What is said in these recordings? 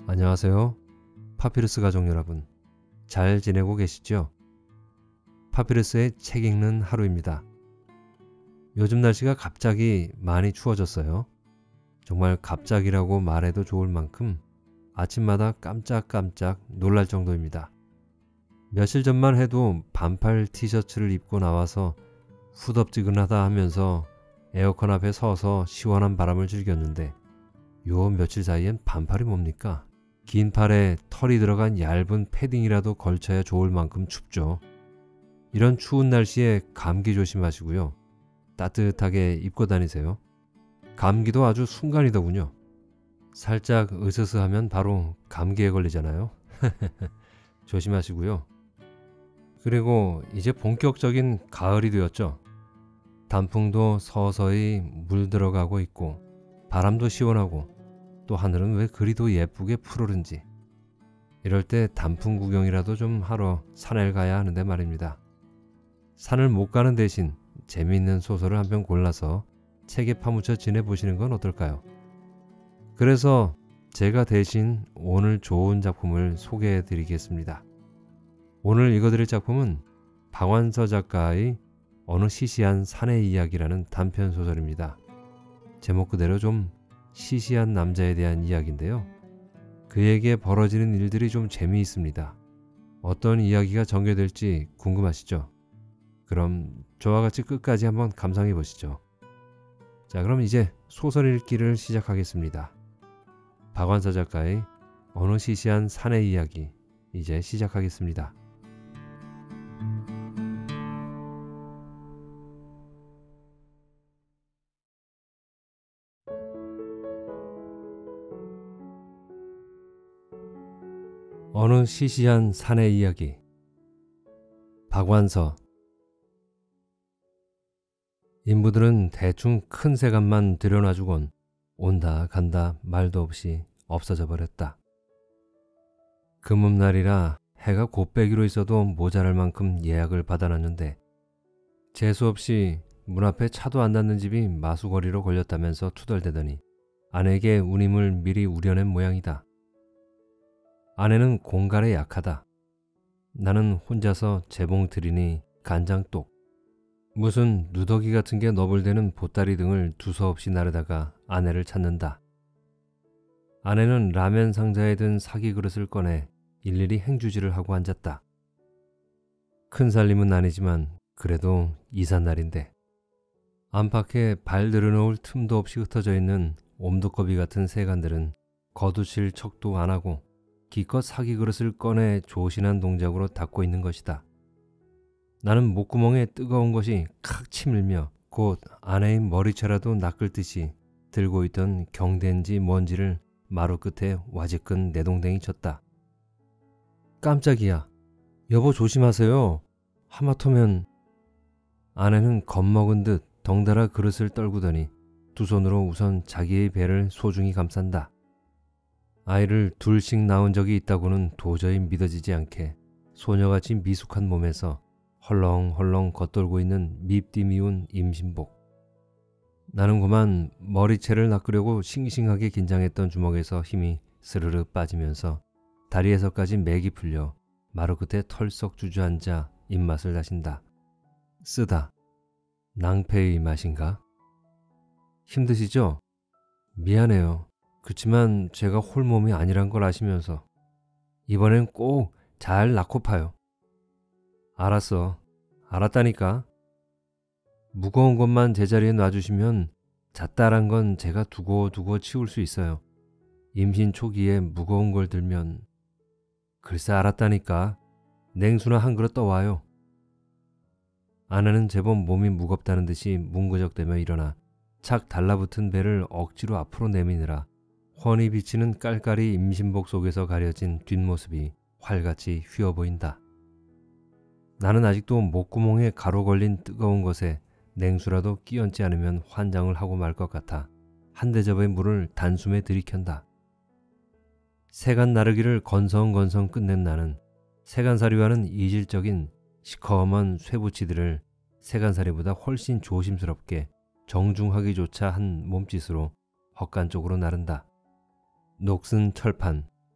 안녕하세요. 파피루스 가족 여러분. 잘 지내고 계시죠? 파피루스의 책 읽는 하루입니다. 요즘 날씨가 갑자기 많이 추워졌어요. 정말 갑자기라고 말해도 좋을 만큼 아침마다 깜짝깜짝 놀랄 정도입니다. 며칠 전만 해도 반팔 티셔츠를 입고 나와서 후덥지근하다 하면서 에어컨 앞에 서서 시원한 바람을 즐겼는데 요 며칠 사이엔 반팔이 뭡니까? 긴 팔에 털이 들어간 얇은 패딩이라도 걸쳐야 좋을 만큼 춥죠. 이런 추운 날씨에 감기 조심하시고요. 따뜻하게 입고 다니세요. 감기도 아주 순간이더군요. 살짝 으스스하면 바로 감기에 걸리잖아요. 조심하시고요. 그리고 이제 본격적인 가을이 되었죠. 단풍도 서서히 물들어가고 있고 바람도 시원하고 또 하늘은 왜 그리도 예쁘게 푸르른지. 이럴 때 단풍 구경이라도 좀 하러 산에 가야 하는데 말입니다. 산을 못 가는 대신 재미있는 소설을 한 편 골라서 책에 파묻혀 지내보시는 건 어떨까요? 그래서 제가 대신 오늘 좋은 작품을 소개해 드리겠습니다. 오늘 읽어드릴 작품은 박완서 작가의 어느 시시한 사내 이야기라는 단편 소설입니다. 제목 그대로 좀 시시한 남자에 대한 이야기인데요. 그에게 벌어지는 일들이 좀 재미있습니다. 어떤 이야기가 전개될지 궁금하시죠? 그럼 저와 같이 끝까지 한번 감상해 보시죠. 자, 그럼 이제 소설 읽기를 시작하겠습니다. 박완서 작가의 어느 시시한 사내 이야기, 이제 시작하겠습니다. 어느 시시한 사내 이야기. 박완서. 인부들은 대충 큰 세간만 들여놔주곤 온다 간다 말도 없이 없어져 버렸다. 금음날이라 해가 곱빼기로 있어도 모자랄 만큼 예약을 받아놨는데 재수없이 문 앞에 차도 안 닿는 집이 마수거리로 걸렸다면서 투덜대더니 아내에게 운임을 미리 우려낸 모양이다. 아내는 공갈에 약하다. 나는 혼자서 재봉 트리니 간장똑, 무슨 누더기 같은 게 너불대는 보따리 등을 두서없이 나르다가 아내를 찾는다. 아내는 라면 상자에 든 사기 그릇을 꺼내 일일이 행주질을 하고 앉았다. 큰 살림은 아니지만 그래도 이삿날인데 안팎에 발 들여놓을 틈도 없이 흩어져 있는 옴두꺼비 같은 세간들은 거두칠 척도 안 하고 기껏 사기 그릇을 꺼내 조신한 동작으로 닦고 있는 것이다. 나는 목구멍에 뜨거운 것이 칵 치밀며 곧 아내의 머리채라도 낚을 듯이 들고 있던 경대인지 뭔지를 마루 끝에 와지끈 내동댕이 쳤다. 깜짝이야. 여보 조심하세요. 하마터면. 아내는 겁먹은 듯 덩달아 그릇을 떨구더니 두 손으로 우선 자기의 배를 소중히 감싼다. 아이를 둘씩 낳은 적이 있다고는 도저히 믿어지지 않게 소녀같이 미숙한 몸에서 헐렁헐렁 겉돌고 있는 밉디 미운 임신복. 나는 그만 머리채를 낚으려고 싱싱하게 긴장했던 주먹에서 힘이 스르르 빠지면서 다리에서까지 맥이 풀려 마루 끝에 털썩 주저앉아 입맛을 다신다. 쓰다. 낭패의 맛인가? 힘드시죠? 미안해요. 그치만 제가 홀몸이 아니란 걸 아시면서 이번엔 꼭 잘 낳고 파요. 알았어. 알았다니까. 무거운 것만 제자리에 놔주시면 잣다란 건 제가 두고두고 치울 수 있어요. 임신 초기에 무거운 걸 들면. 글쎄 알았다니까. 냉수나 한 그릇 떠와요. 아내는 제법 몸이 무겁다는 듯이 뭉그적대며 일어나 착 달라붙은 배를 억지로 앞으로 내미느라 훤히 비치는 깔깔이 임신복 속에서 가려진 뒷모습이 활같이 휘어 보인다. 나는 아직도 목구멍에 가로 걸린 뜨거운 것에 냉수라도 끼얹지 않으면 환장을 하고 말 것 같아 한 대접의 물을 단숨에 들이켠다. 세간 나르기를 건성건성 끝낸 나는 세간살이와는 이질적인 시커먼 쇠붙이들을 세간살이보다 훨씬 조심스럽게 정중하기조차 한 몸짓으로 헛간 쪽으로 나른다. 녹슨 철판,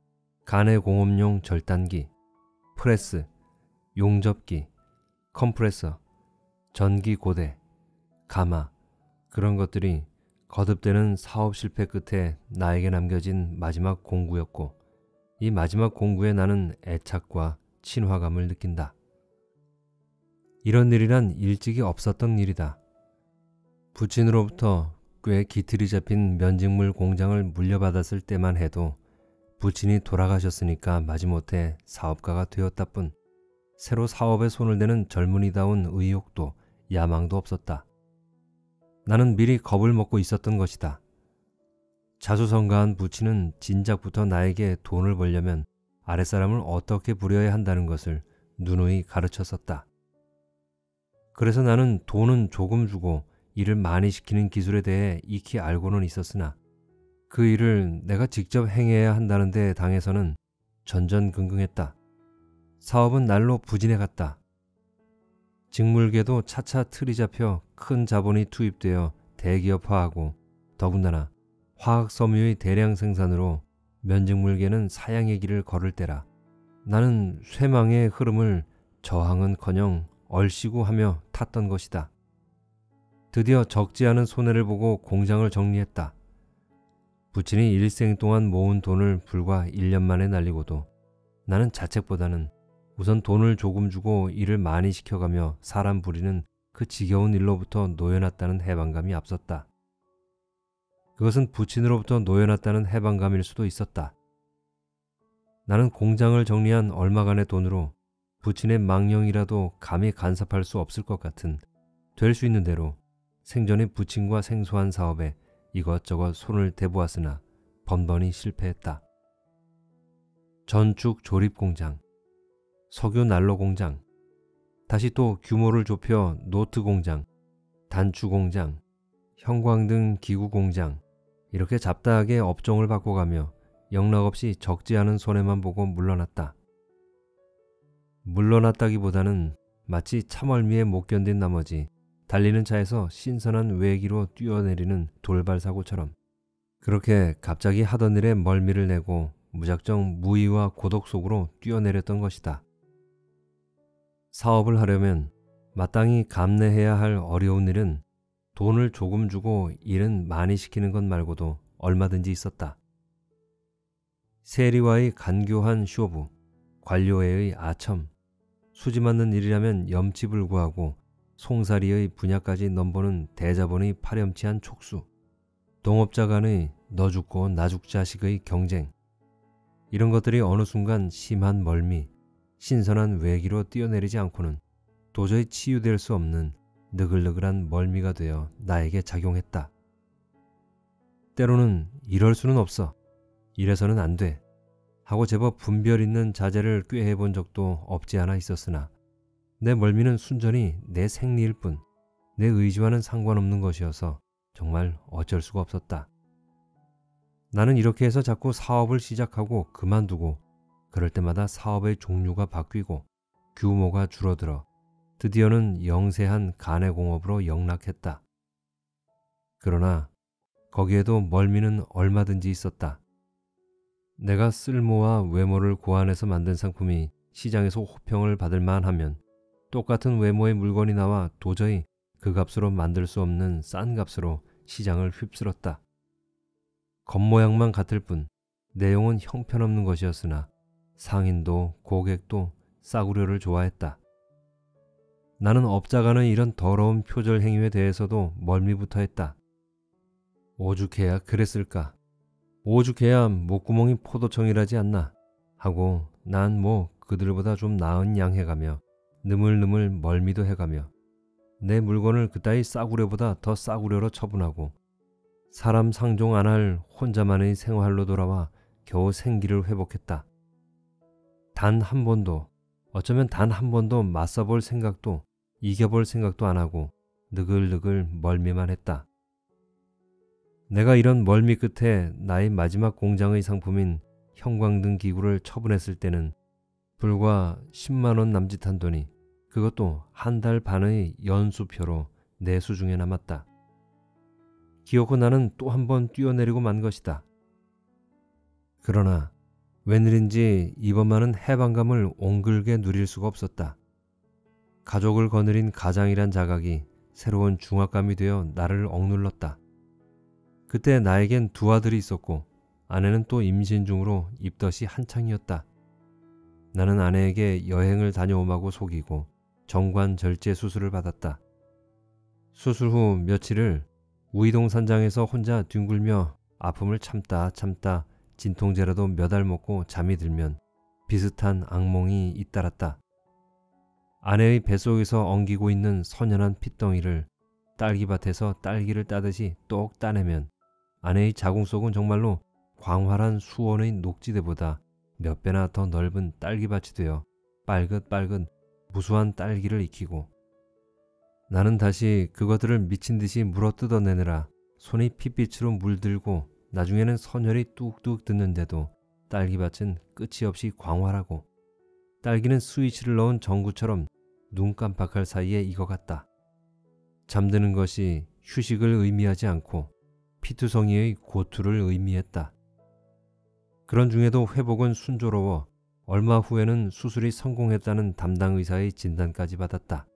간의 공업용 절단기, 프레스, 용접기, 컴프레서, 전기 고대, 가마, 그런 것들이 거듭되는 사업 실패 끝에 나에게 남겨진 마지막 공구였고, 이 마지막 공구에 나는 애착과 친화감을 느낀다. 이런 일이란 일찍이 없었던 일이다. 부친으로부터 꽤 기틀이 잡힌 면직물 공장을 물려받았을 때만 해도 부친이 돌아가셨으니까 마지못해 사업가가 되었다 뿐 새로 사업에 손을 대는 젊은이다운 의욕도 야망도 없었다. 나는 미리 겁을 먹고 있었던 것이다. 자수성가한 부친은 진작부터 나에게 돈을 벌려면 아랫사람을 어떻게 부려야 한다는 것을 누누이 가르쳤었다. 그래서 나는 돈은 조금 주고 일을 많이 시키는 기술에 대해 익히 알고는 있었으나 그 일을 내가 직접 행해야 한다는 데 당해서는 전전긍긍했다. 사업은 날로 부진해 갔다. 직물계도 차차 틀이 잡혀 큰 자본이 투입되어 대기업화하고 더군다나 화학섬유의 대량 생산으로 면직물계는 사양의 길을 걸을 때라 나는 쇠망의 흐름을 저항은커녕 얼씨구하며 탔던 것이다. 드디어 적지 않은 손해를 보고 공장을 정리했다. 부친이 일생 동안 모은 돈을 불과 1년 만에 날리고도 나는 자책보다는 우선 돈을 조금 주고 일을 많이 시켜가며 사람 부리는 그 지겨운 일로부터 놓여놨다는 해방감이 앞섰다. 그것은 부친으로부터 놓여놨다는 해방감일 수도 있었다. 나는 공장을 정리한 얼마간의 돈으로 부친의 망령이라도 감히 간섭할 수 없을 것 같은 될 수 있는 대로 생전의 부친과 생소한 사업에 이것저것 손을 대보았으나 번번이 실패했다. 전축 조립 공장, 석유 난로 공장, 다시 또 규모를 좁혀 노트 공장, 단추 공장, 형광등 기구 공장, 이렇게 잡다하게 업종을 바꿔가며 영락없이 적지 않은 손해만 보고 물러났다. 물러났다기보다는 마치 참얼미에 못 견딘 나머지 달리는 차에서 신선한 외기로 뛰어내리는 돌발사고처럼 그렇게 갑자기 하던 일에 멀미를 내고 무작정 무의와 고독 속으로 뛰어내렸던 것이다. 사업을 하려면 마땅히 감내해야 할 어려운 일은 돈을 조금 주고 일은 많이 시키는 것 말고도 얼마든지 있었다. 세리와의 간교한 쇼부, 관료회의 아첨, 수지 맞는 일이라면 염치불구하고 송사리의 분야까지 넘보는 대자본의 파렴치한 촉수, 동업자 간의 너 죽고 나 죽자식의 경쟁, 이런 것들이 어느 순간 심한 멀미, 신선한 외기로 뛰어내리지 않고는 도저히 치유될 수 없는 느글느글한 멀미가 되어 나에게 작용했다. 때로는 이럴 수는 없어, 이래서는 안 돼 하고 제법 분별 있는 자제를 꾀해본 적도 없지 않아 있었으나 내 멀미는 순전히 내 생리일 뿐 내 의지와는 상관없는 것이어서 정말 어쩔 수가 없었다. 나는 이렇게 해서 자꾸 사업을 시작하고 그만두고 그럴 때마다 사업의 종류가 바뀌고 규모가 줄어들어 드디어는 영세한 간해공업으로 영락했다. 그러나 거기에도 멀미는 얼마든지 있었다. 내가 쓸모와 외모를 고안해서 만든 상품이 시장에서 호평을 받을 만하면 똑같은 외모의 물건이 나와 도저히 그 값으로 만들 수 없는 싼 값으로 시장을 휩쓸었다. 겉모양만 같을 뿐 내용은 형편없는 것이었으나 상인도 고객도 싸구려를 좋아했다. 나는 업자간의 이런 더러운 표절 행위에 대해서도 멀미부터 했다. 오죽해야 그랬을까? 오죽해야 목구멍이 포도청이라지 않나? 하고 난 그들보다 좀 나은 양 해가며 느물느물 멀미도 해가며 내 물건을 그따위 싸구려보다 더 싸구려로 처분하고 사람 상종 안 할 혼자만의 생활로 돌아와 겨우 생기를 회복했다. 단 한 번도, 어쩌면 단 한 번도 맞서볼 생각도 이겨볼 생각도 안 하고 느글느글 멀미만 했다. 내가 이런 멀미 끝에 나의 마지막 공장의 상품인 형광등 기구를 처분했을 때는 불과 10만 원 남짓한 돈이 그것도 한 달 반의 연수표로 내 수중에 남았다. 기어코 나는 또 한 번 뛰어내리고 만 것이다. 그러나 웬일인지 이번만은 해방감을 옹글게 누릴 수가 없었다. 가족을 거느린 가장이란 자각이 새로운 중압감이 되어 나를 억눌렀다. 그때 나에겐 두 아들이 있었고 아내는 또 임신 중으로 입덧이 한창이었다. 나는 아내에게 여행을 다녀오마고 속이고 정관절제 수술을 받았다. 수술 후 며칠을 우이동 산장에서 혼자 뒹굴며 아픔을 참다 진통제라도 몇 알 먹고 잠이 들면 비슷한 악몽이 잇따랐다. 아내의 뱃속에서 엉기고 있는 선연한 핏덩이를 딸기밭에서 딸기를 따듯이 똑 따내면 아내의 자궁 속은 정말로 광활한 수원의 녹지대보다 몇 배나 더 넓은 딸기밭이 되어 빨긋빨긋 무수한 딸기를 익히고, 나는 다시 그것들을 미친 듯이 물어 뜯어내느라 손이 핏빛으로 물들고 나중에는 선혈이 뚝뚝 듣는데도 딸기밭은 끝이 없이 광활하고 딸기는 스위치를 넣은 전구처럼 눈 깜빡할 사이에 익어갔다. 잠드는 것이 휴식을 의미하지 않고 피투성이의 고투를 의미했다. 그런 중에도 회복은 순조로워 얼마 후에는 수술이 성공했다는 담당 의사의 진단까지 받았다.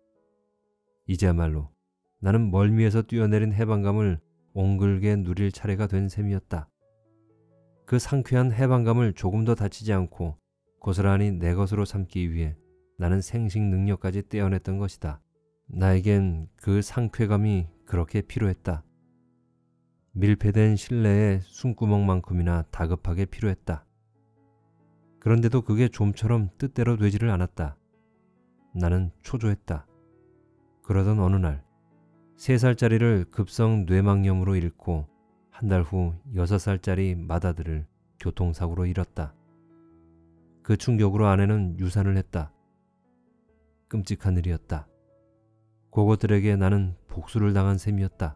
이제야말로 나는 멀미에서 뛰어내린 해방감을 옹글게 누릴 차례가 된 셈이었다. 그 상쾌한 해방감을 조금 더 다치지 않고 고스란히 내 것으로 삼기 위해 나는 생식 능력까지 떼어냈던 것이다. 나에겐 그 상쾌감이 그렇게 필요했다. 밀폐된 실내의 숨구멍만큼이나 다급하게 필요했다. 그런데도 그게 좀처럼 뜻대로 되지를 않았다. 나는 초조했다. 그러던 어느 날 3살짜리를 급성 뇌망염으로 잃고 한 달 후 6살짜리 맏아들을 교통사고로 잃었다. 그 충격으로 아내는 유산을 했다. 끔찍한 일이었다. 고것들에게 나는 복수를 당한 셈이었다.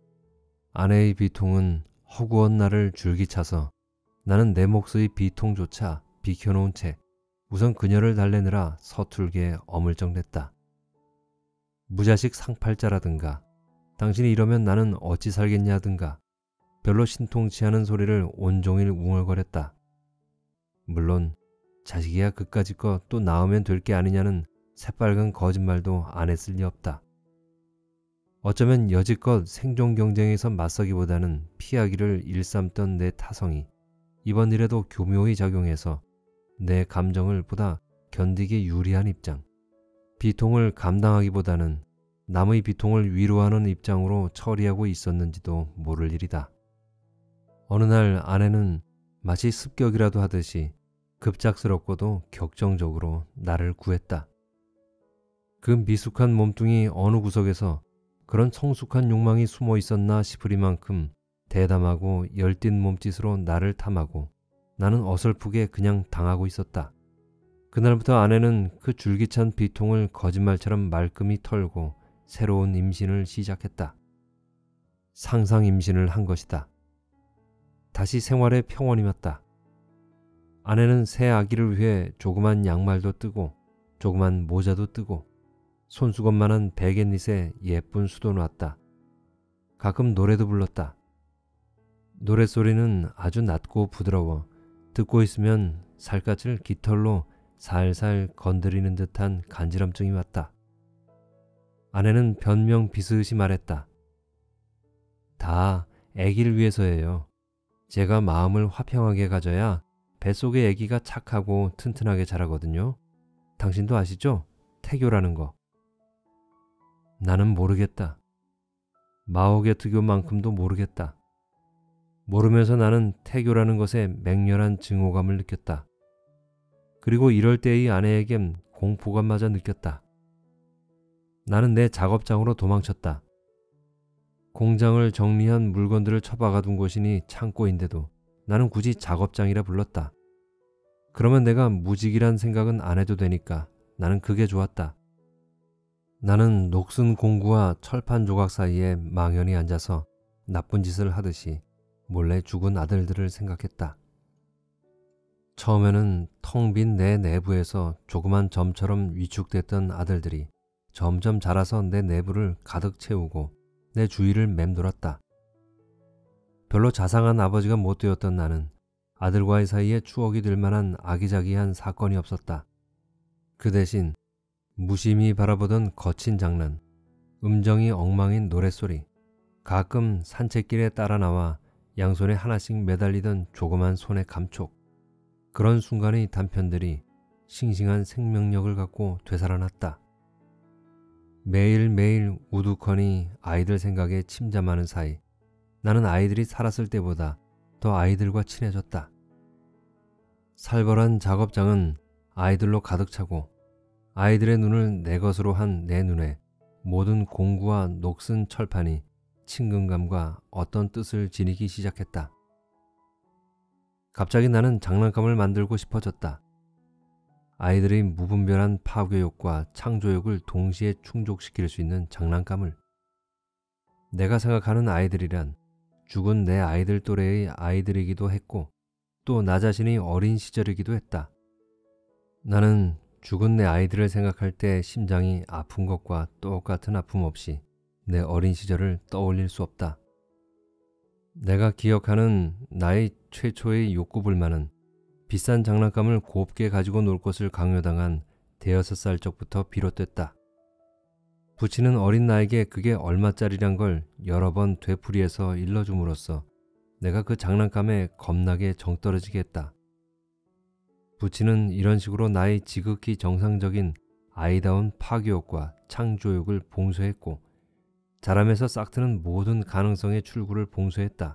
아내의 비통은 허구한 나를 줄기차서 나는 내 몫의 비통조차 비켜놓은 채 우선 그녀를 달래느라 서툴게 어물쩡댔다. 무자식 상팔자라든가 당신이 이러면 나는 어찌 살겠냐든가 별로 신통치 않은 소리를 온종일 웅얼거렸다. 물론 자식이야 그까짓 거 또 낳으면 될 게 아니냐는 새빨간 거짓말도 안 했을 리 없다. 어쩌면 여지껏 생존 경쟁에서 맞서기보다는 피하기를 일삼던 내 타성이 이번 일에도 교묘히 작용해서 내 감정을 보다 견디기 유리한 입장, 비통을 감당하기보다는 남의 비통을 위로하는 입장으로 처리하고 있었는지도 모를 일이다. 어느 날 아내는 마치 습격이라도 하듯이 급작스럽고도 격정적으로 나를 구했다. 그 미숙한 몸뚱이 어느 구석에서 그런 성숙한 욕망이 숨어 있었나 싶으리만큼 대담하고 열띤 몸짓으로 나를 탐하고 나는 어설프게 그냥 당하고 있었다. 그날부터 아내는 그 줄기찬 비통을 거짓말처럼 말끔히 털고 새로운 임신을 시작했다. 상상 임신을 한 것이다. 다시 생활의 평온이 왔다. 아내는 새 아기를 위해 조그만 양말도 뜨고 조그만 모자도 뜨고 손수건만한 베갯닛에 예쁜 수도 놨다. 가끔 노래도 불렀다. 노랫소리는 아주 낮고 부드러워 듣고 있으면 살갗을 깃털로 살살 건드리는 듯한 간지럼증이 왔다. 아내는 변명 비슷이 말했다. 다 아기를 위해서예요. 제가 마음을 화평하게 가져야 뱃속의 아기가 착하고 튼튼하게 자라거든요. 당신도 아시죠? 태교라는 거. 나는 모르겠다. 마오게트교만큼도 모르겠다. 모르면서 나는 태교라는 것에 맹렬한 증오감을 느꼈다. 그리고 이럴 때의 아내에겐 공포감마저 느꼈다. 나는 내 작업장으로 도망쳤다. 공장을 정리한 물건들을 처박아 둔 곳이니 창고인데도 나는 굳이 작업장이라 불렀다. 그러면 내가 무직이란 생각은 안 해도 되니까 나는 그게 좋았다. 나는 녹슨 공구와 철판 조각 사이에 망연히 앉아서 나쁜 짓을 하듯이 몰래 죽은 아들들을 생각했다. 처음에는 텅 빈 내 내부에서 조그만 점처럼 위축됐던 아들들이 점점 자라서 내 내부를 가득 채우고 내 주위를 맴돌았다. 별로 자상한 아버지가 못 되었던 나는 아들과의 사이에 추억이 될 만한 아기자기한 사건이 없었다. 그 대신 무심히 바라보던 거친 장난, 음정이 엉망인 노랫소리, 가끔 산책길에 따라 나와 양손에 하나씩 매달리던 조그만 손의 감촉, 그런 순간의 단편들이 싱싱한 생명력을 갖고 되살아났다. 매일매일 우두커니 아이들 생각에 침잠하는 사이 나는 아이들이 살았을 때보다 더 아이들과 친해졌다. 살벌한 작업장은 아이들로 가득 차고 아이들의 눈을 내 것으로 한 내 눈에 모든 공구와 녹슨 철판이 친근감과 어떤 뜻을 지니기 시작했다. 갑자기 나는 장난감을 만들고 싶어졌다. 아이들의 무분별한 파괴욕과 창조욕을 동시에 충족시킬 수 있는 장난감을. 내가 생각하는 아이들이란 죽은 내 아이들 또래의 아이들이기도 했고 또 나 자신이 어린 시절이기도 했다. 나는 죽은 내 아이들을 생각할 때 심장이 아픈 것과 똑같은 아픔 없이 내 어린 시절을 떠올릴 수 없다. 내가 기억하는 나의 최초의 욕구불만은 비싼 장난감을 곱게 가지고 놀 것을 강요당한 대여섯 살 적부터 비롯됐다. 부치는 어린 나에게 그게 얼마짜리란 걸 여러 번 되풀이해서 일러줌으로써 내가 그 장난감에 겁나게 정떨어지게 했다. 부치는 이런 식으로 나의 지극히 정상적인 아이다운 파괴욕과 창조욕을 봉쇄했고 자람에서 싹트는 모든 가능성의 출구를 봉쇄했다.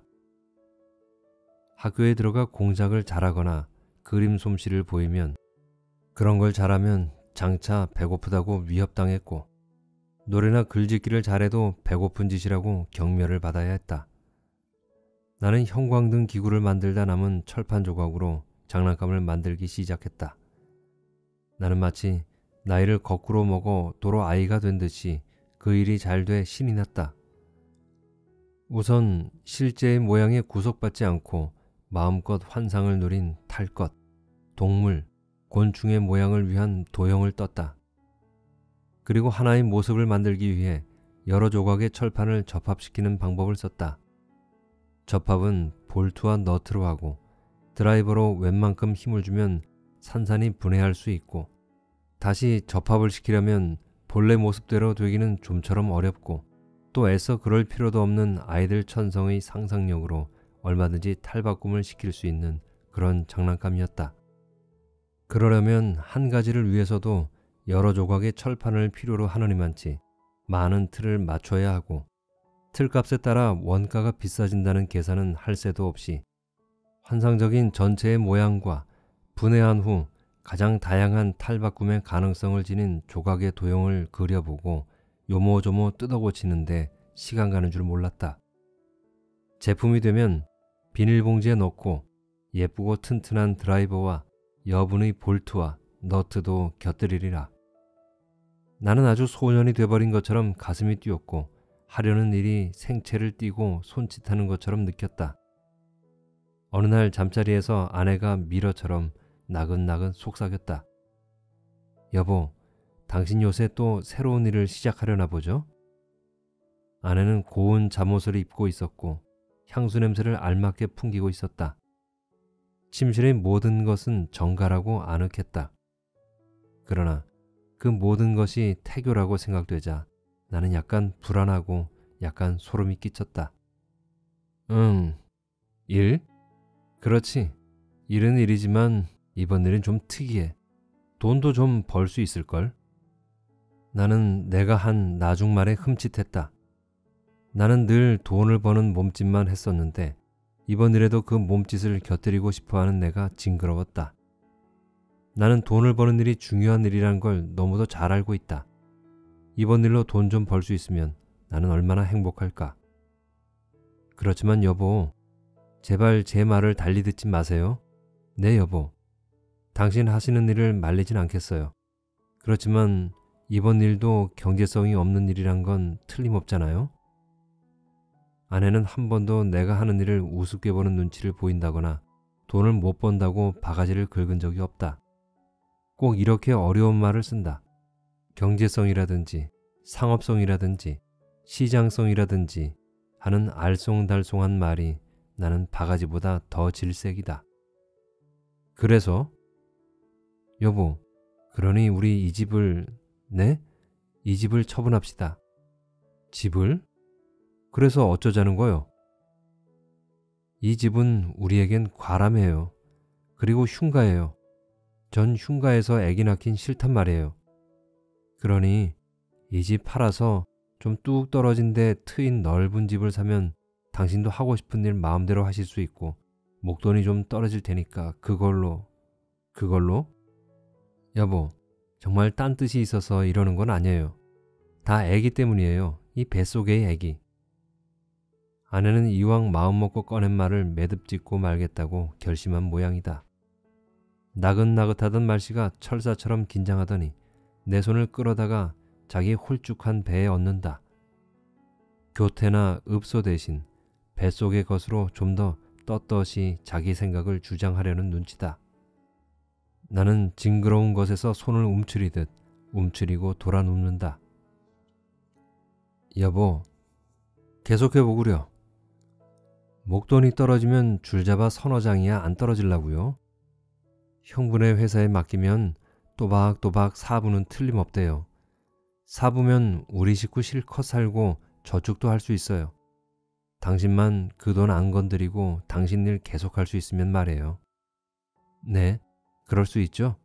학교에 들어가 공작을 잘하거나 그림 솜씨를 보이면 그런 걸 잘하면 장차 배고프다고 위협당했고 노래나 글짓기를 잘해도 배고픈 짓이라고 경멸을 받아야 했다. 나는 형광등 기구를 만들다 남은 철판 조각으로 장난감을 만들기 시작했다. 나는 마치 나이를 거꾸로 먹어 도로 아이가 된 듯이 그 일이 잘 돼 신이 났다. 우선 실제의 모양에 구속받지 않고 마음껏 환상을 누린 탈 것, 동물, 곤충의 모양을 위한 도형을 떴다. 그리고 하나의 모습을 만들기 위해 여러 조각의 철판을 접합시키는 방법을 썼다. 접합은 볼트와 너트로 하고 드라이버로 웬만큼 힘을 주면 산산이 분해할 수 있고 다시 접합을 시키려면 본래 모습대로 되기는 좀처럼 어렵고 또 애써 그럴 필요도 없는 아이들 천성의 상상력으로 얼마든지 탈바꿈을 시킬 수 있는 그런 장난감이었다. 그러려면 한 가지를 위해서도 여러 조각의 철판을 필요로 하느니만치 많은 틀을 맞춰야 하고 틀값에 따라 원가가 비싸진다는 계산은 할 새도 없이 환상적인 전체의 모양과 분해한 후 가장 다양한 탈바꿈의 가능성을 지닌 조각의 도형을 그려보고 요모조모 뜯어고치는데 시간 가는 줄 몰랐다. 제품이 되면 비닐봉지에 넣고 예쁘고 튼튼한 드라이버와 여분의 볼트와 너트도 곁들이리라. 나는 아주 소년이 돼버린 것처럼 가슴이 뛰었고 하려는 일이 생채를 띠고 손짓하는 것처럼 느꼈다. 어느 날 잠자리에서 아내가 미러처럼 나긋나긋 속삭였다. 여보, 당신 요새 또 새로운 일을 시작하려나 보죠? 아내는 고운 잠옷을 입고 있었고 향수 냄새를 알맞게 풍기고 있었다. 침실의 모든 것은 정갈하고 아늑했다. 그러나 그 모든 것이 태교라고 생각되자 나는 약간 불안하고 약간 소름이 끼쳤다. 일? 그렇지. 일은 일이지만 이번 일은 좀 특이해. 돈도 좀 벌 수 있을걸? 나는 내가 한 나중말에 흠칫했다. 나는 늘 돈을 버는 몸짓만 했었는데 이번 일에도 그 몸짓을 곁들이고 싶어하는 내가 징그러웠다. 나는 돈을 버는 일이 중요한 일이란 걸 너무도 잘 알고 있다. 이번 일로 돈 좀 벌 수 있으면 나는 얼마나 행복할까. 그렇지만 여보, 제발 제 말을 달리 듣지 마세요. 네 여보, 당신 하시는 일을 말리진 않겠어요. 그렇지만 이번 일도 경제성이 없는 일이란 건 틀림없잖아요. 아내는 한 번도 내가 하는 일을 우습게 보는 눈치를 보인다거나 돈을 못 번다고 바가지를 긁은 적이 없다. 꼭 이렇게 어려운 말을 쓴다. 경제성이라든지 상업성이라든지 시장성이라든지 하는 알쏭달쏭한 말이 나는 바가지보다 더 질색이다. 그래서? 여보, 그러니 우리 이 집을, 네? 이 집을 처분합시다. 집을? 그래서 어쩌자는 거요? 이 집은 우리에겐 과람해요. 그리고 흉가예요. 전 흉가에서 애기 낳긴 싫단 말이에요. 그러니 이 집 팔아서 좀 뚝 떨어진 데 트인 넓은 집을 사면 당신도 하고 싶은 일 마음대로 하실 수 있고 목돈이 좀 떨어질 테니까 그걸로. 여보, 정말 딴 뜻이 있어서 이러는 건 아니에요. 다 애기 때문이에요. 이 뱃속의 애기. 아내는 이왕 마음먹고 꺼낸 말을 매듭짓고 말겠다고 결심한 모양이다. 나긋나긋하던 말씨가 철사처럼 긴장하더니 내 손을 끌어다가 자기 홀쭉한 배에 얹는다. 교태나 읍소 대신 뱃속의 것으로 좀 더 떳떳이 자기 생각을 주장하려는 눈치다. 나는 징그러운 것에서 손을 움츠리듯 움츠리고 돌아 눕는다. 여보, 계속해보구려. 목돈이 떨어지면 줄잡아 서너 장이야 안 떨어질라고요? 형부네 회사에 맡기면 또박또박 사부는 틀림없대요. 사부면 우리 식구 실컷 살고 저축도 할 수 있어요. 당신만 그 돈 안 건드리고 당신 일 계속할 수 있으면 말이에요. 네, 그럴 수 있죠?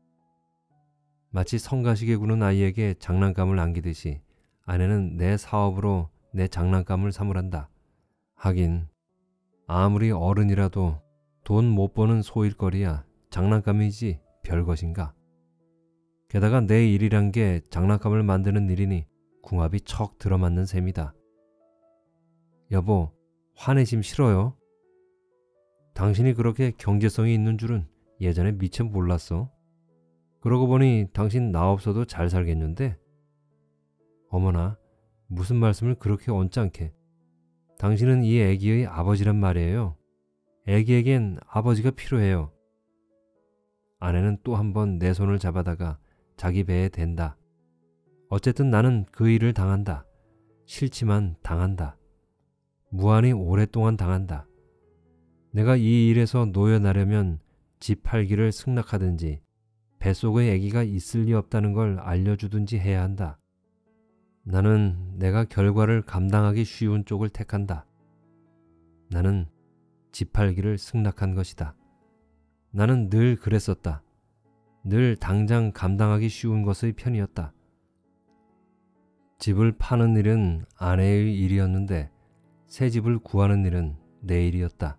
마치 성가시게 구는 아이에게 장난감을 안기듯이 아내는 내 사업으로 내 장난감을 삼으란다. 하긴 아무리 어른이라도 돈 못 버는 소일거리야 장난감이지 별것인가. 게다가 내 일이란 게 장난감을 만드는 일이니 궁합이 척 들어맞는 셈이다. 여보, 화내심 싫어요. 당신이 그렇게 경제성이 있는 줄은 예전에 미처 몰랐어. 그러고 보니 당신 나 없어도 잘 살겠는데? 어머나, 무슨 말씀을 그렇게 언짢게. 당신은 이 애기의 아버지란 말이에요. 애기에겐 아버지가 필요해요. 아내는 또 한 번 내 손을 잡아다가 자기 배에 댄다. 어쨌든 나는 그 일을 당한다. 싫지만 당한다. 무한히 오랫동안 당한다. 내가 이 일에서 놓여나려면 집 팔기를 승낙하든지 뱃속에 아기가 있을 리 없다는 걸 알려주든지 해야 한다. 나는 내가 결과를 감당하기 쉬운 쪽을 택한다. 나는 집 팔기를 승낙한 것이다. 나는 늘 그랬었다. 늘 당장 감당하기 쉬운 것의 편이었다. 집을 파는 일은 아내의 일이었는데 새 집을 구하는 일은 내 일이었다.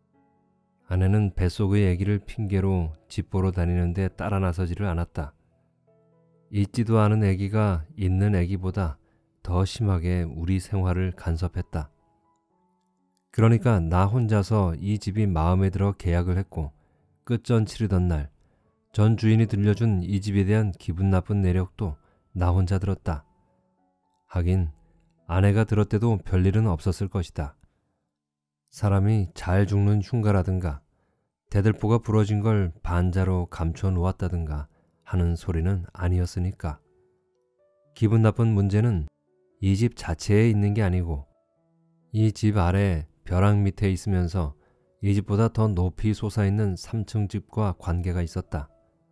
아내는 뱃속의 아기를 핑계로 집 보러 다니는데 따라 나서지를 않았다. 있지도 않은 아기가 있는 아기보다 더 심하게 우리 생활을 간섭했다. 그러니까 나 혼자서 이 집이 마음에 들어 계약을 했고 끝전 치르던 날 전 주인이 들려준 이 집에 대한 기분 나쁜 내력도 나 혼자 들었다. 하긴 아내가 들었대도 별일은 없었을 것이다. 사람이 잘 죽는 흉가라든가 대들보가 부러진 걸 반자로 감춰 놓았다든가 하는 소리는 아니었으니까. 기분 나쁜 문제는 이 집 자체에 있는 게 아니고 이 집 아래 벼락 밑에 있으면서 이 집보다 더 높이 솟아있는 3층 집과 관계가 있었다.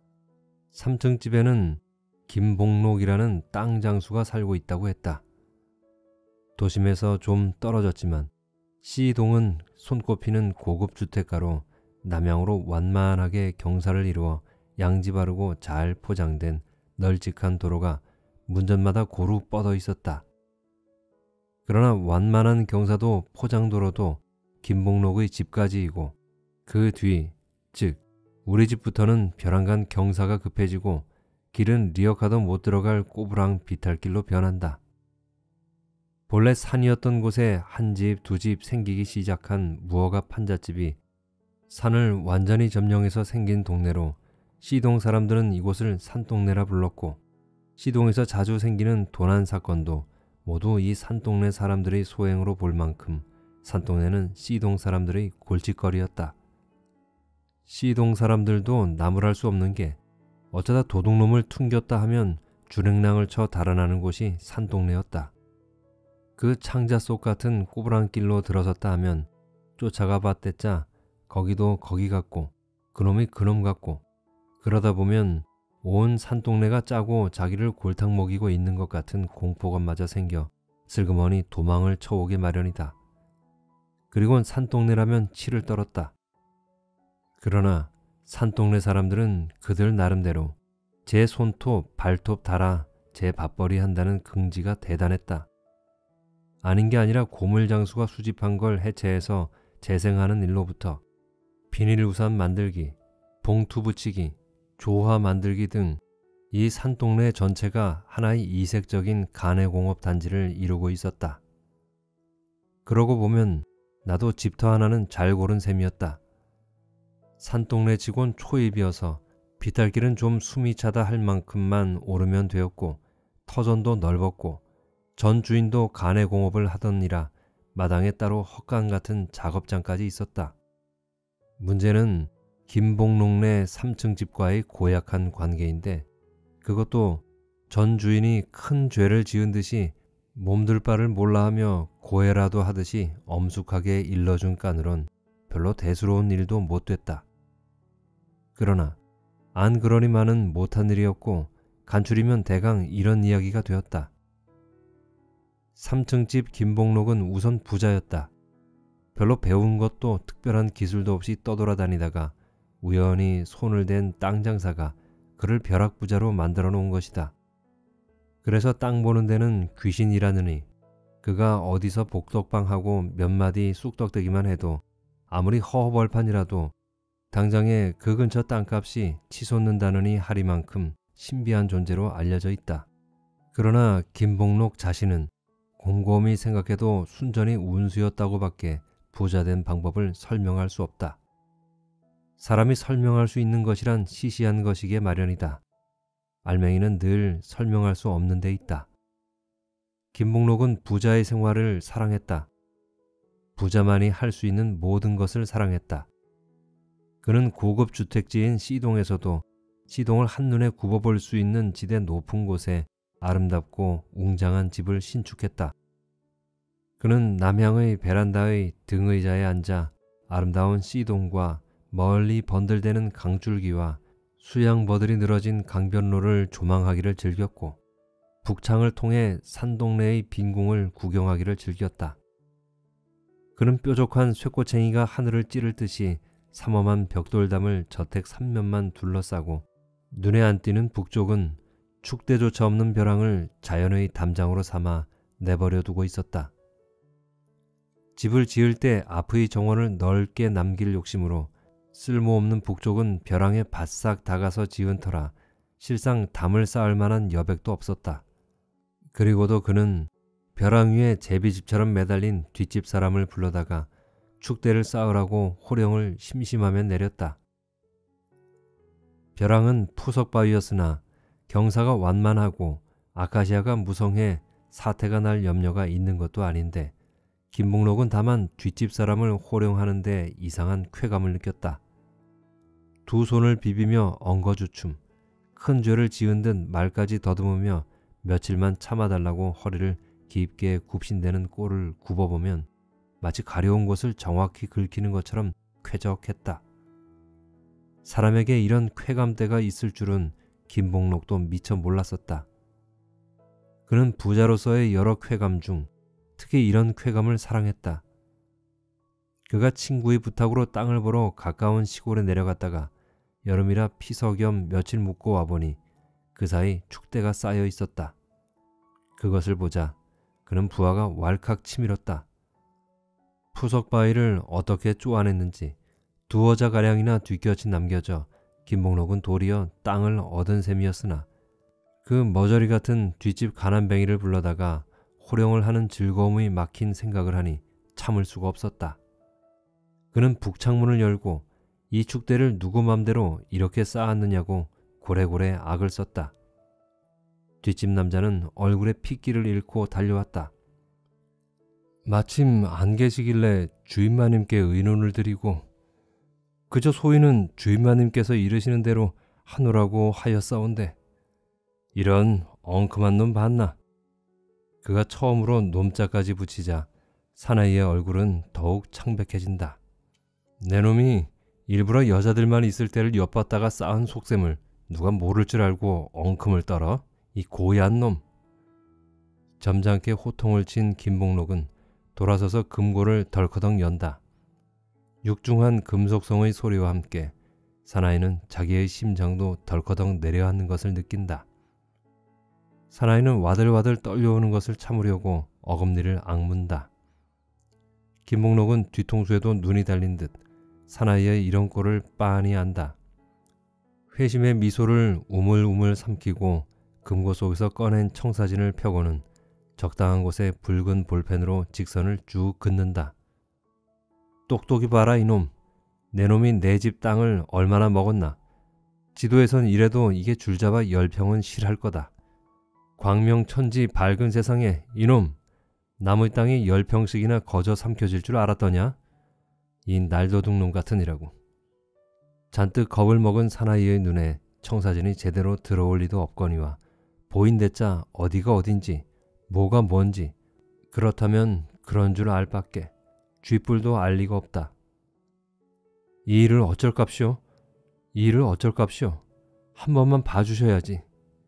3층 집에는 김복록이라는 땅 장수가 살고 있다고 했다. 도심에서 좀 떨어졌지만 C동은 손꼽히는 고급 주택가로 남향으로 완만하게 경사를 이루어 양지 바르고 잘 포장된 널찍한 도로가 문전마다 고루 뻗어 있었다. 그러나 완만한 경사도 포장도로도 김복록의 집까지이고 그 뒤, 즉 우리 집부터는 벼랑간 경사가 급해지고 길은 리어카도 못 들어갈 꼬부랑 비탈길로 변한다. 본래 산이었던 곳에 한 집, 두 집 생기기 시작한 무허가 판잣집이 산을 완전히 점령해서 생긴 동네로 C동 사람들은 이곳을 산동네라 불렀고 C동에서 자주 생기는 도난 사건도 모두 이 산동네 사람들의 소행으로 볼 만큼 산동네는 C동 사람들의 골칫거리였다. C동 사람들도 나무랄 수 없는 게 어쩌다 도둑놈을 퉁겼다 하면 주랭랑을 쳐 달아나는 곳이 산동네였다. 그 창자 속 같은 꼬부랑길로 들어섰다 하면 쫓아가 봤댔자 거기도 거기 같고 그놈이 그놈 같고, 그러다 보면 온 산동네가 짜고 자기를 골탕 먹이고 있는 것 같은 공포감마저 생겨 슬그머니 도망을 쳐오게 마련이다. 그리곤 산동네라면 치를 떨었다. 그러나 산동네 사람들은 그들 나름대로 제 손톱 발톱 달아 제 밥벌이 한다는 긍지가 대단했다. 아닌 게 아니라 고물장수가 수집한 걸 해체해서 재생하는 일로부터 비닐우산 만들기, 봉투 붙이기, 조화 만들기 등 이 산동네 전체가 하나의 이색적인 가내공업 단지를 이루고 있었다. 그러고 보면 나도 집터 하나는 잘 고른 셈이었다. 산동네 치곤 초입이어서 비탈길은 좀 숨이 차다 할 만큼만 오르면 되었고, 터전도 넓었고, 전 주인도 가내공업을 하더니라 마당에 따로 헛간 같은 작업장까지 있었다. 문제는 김복롱네 3층 집과의 고약한 관계인데, 그것도 전 주인이 큰 죄를 지은 듯이 몸둘 바를 몰라하며 고해라도 하듯이 엄숙하게 일러준 까느론 별로 대수로운 일도 못됐다. 그러나 안 그러니만은 못한 일이었고, 간추리면 대강 이런 이야기가 되었다. 3층 집 김복록은 우선 부자였다. 별로 배운 것도 특별한 기술도 없이 떠돌아다니다가 우연히 손을 댄 땅 장사가 그를 벼락부자로 만들어 놓은 것이다. 그래서 땅 보는 데는 귀신이라느니 그가 어디서 복덕방하고 몇 마디 쑥덕대기만 해도 아무리 허허벌판이라도 당장에 그 근처 땅값이 치솟는다느니 하리만큼 신비한 존재로 알려져 있다. 그러나 김복록 자신은 곰곰이 생각해도 순전히 운수였다고밖에 부자된 방법을 설명할 수 없다. 사람이 설명할 수 있는 것이란 시시한 것이기에 마련이다. 알맹이는 늘 설명할 수 없는 데 있다. 김복록은 부자의 생활을 사랑했다. 부자만이 할 수 있는 모든 것을 사랑했다. 그는 고급 주택지인 C동에서도 C동을 한눈에 굽어볼 수 있는 지대 높은 곳에 아름답고 웅장한 집을 신축했다. 그는 남향의 베란다의 등의자에 앉아 아름다운 C동과 멀리 번들대는 강줄기와 수양버들이 늘어진 강변로를 조망하기를 즐겼고, 북창을 통해 산동네의 빈궁을 구경하기를 즐겼다. 그는 뾰족한 쇠꼬챙이가 하늘을 찌를 듯이 삼엄한 벽돌담을 저택 3면만 둘러싸고, 눈에 안 띄는 북쪽은 축대조차 없는 벼랑을 자연의 담장으로 삼아 내버려 두고 있었다. 집을 지을 때 앞의 정원을 넓게 남길 욕심으로 쓸모없는 북쪽은 벼랑에 바싹 다가서 지은 터라 실상 담을 쌓을 만한 여백도 없었다. 그리고도 그는 벼랑 위에 제비집처럼 매달린 뒷집 사람을 불러다가 축대를 쌓으라고 호령을 심심하면 내렸다. 벼랑은 푸석바위였으나 경사가 완만하고 아카시아가 무성해 사태가 날 염려가 있는 것도 아닌데, 김복록은 다만 뒷집 사람을 호령하는데 이상한 쾌감을 느꼈다. 두 손을 비비며 엉거주춤, 큰 죄를 지은 듯 말까지 더듬으며 며칠만 참아달라고 허리를 깊게 굽신대는 꼴을 굽어보면 마치 가려운 곳을 정확히 긁히는 것처럼 쾌적했다. 사람에게 이런 쾌감대가 있을 줄은 김복록도 미처 몰랐었다. 그는 부자로서의 여러 쾌감 중 특히 이런 쾌감을 사랑했다. 그가 친구의 부탁으로 땅을 보러 가까운 시골에 내려갔다가 여름이라 피서 겸 며칠 묵고 와보니 그 사이 축대가 쌓여 있었다. 그것을 보자 그는 부하가 왈칵 치밀었다. 푸석바위를 어떻게 쪼아냈는지 두어 자가량이나 뒷곁이 남겨져 김복록은 도리어 땅을 얻은 셈이었으나, 그 머저리 같은 뒷집 가난뱅이를 불러다가 호령을 하는 즐거움이 막힌 생각을 하니 참을 수가 없었다. 그는 북창문을 열고 이 축대를 누구 맘대로 이렇게 쌓았느냐고 고래고래 악을 썼다. 뒷집 남자는 얼굴에 핏기를 잃고 달려왔다. 마침 안 계시길래 주인마님께 의논을 드리고 그저 소인은 주인마님께서 이르시는 대로 하노라고 하였사온데, 이런 엉큼한 놈 봤나? 그가 처음으로 놈자까지 붙이자 사나이의 얼굴은 더욱 창백해진다. 내 놈이 일부러 여자들만 있을 때를 엿봤다가 쌓은 속셈을 누가 모를 줄 알고 엉큼을 떨어? 이 고얀 놈. 점잖게 호통을 친 김복록은 돌아서서 금고를 덜커덩 연다. 육중한 금속성의 소리와 함께 사나이는 자기의 심장도 덜커덩 내려앉는 것을 느낀다. 사나이는 와들와들 떨려오는 것을 참으려고 어금니를 악문다. 김복록은 뒤통수에도 눈이 달린 듯 사나이의 이런 꼴을 빤히 안다. 회심의 미소를 우물우물 삼키고 금고 속에서 꺼낸 청사진을 펴고는 적당한 곳에 붉은 볼펜으로 직선을 쭉 긋는다. 똑똑히 봐라 이놈. 내 놈이 내 집 땅을 얼마나 먹었나. 지도에선 이래도 이게 줄잡아 10평은 실할 거다. 광명천지 밝은 세상에 이놈. 나무의 땅이 10평씩이나 거저 삼켜질 줄 알았더냐? 이 날도둑놈 같으니라고. 잔뜩 겁을 먹은 사나이의 눈에 청사진이 제대로 들어올 리도 없거니와 보인댔자 어디가 어딘지 뭐가 뭔지 그렇다면 그런 줄 알 밖에 쥐뿔도 알 리가 없다. 이 일을 어쩔 값이오? 한 번만 봐주셔야지.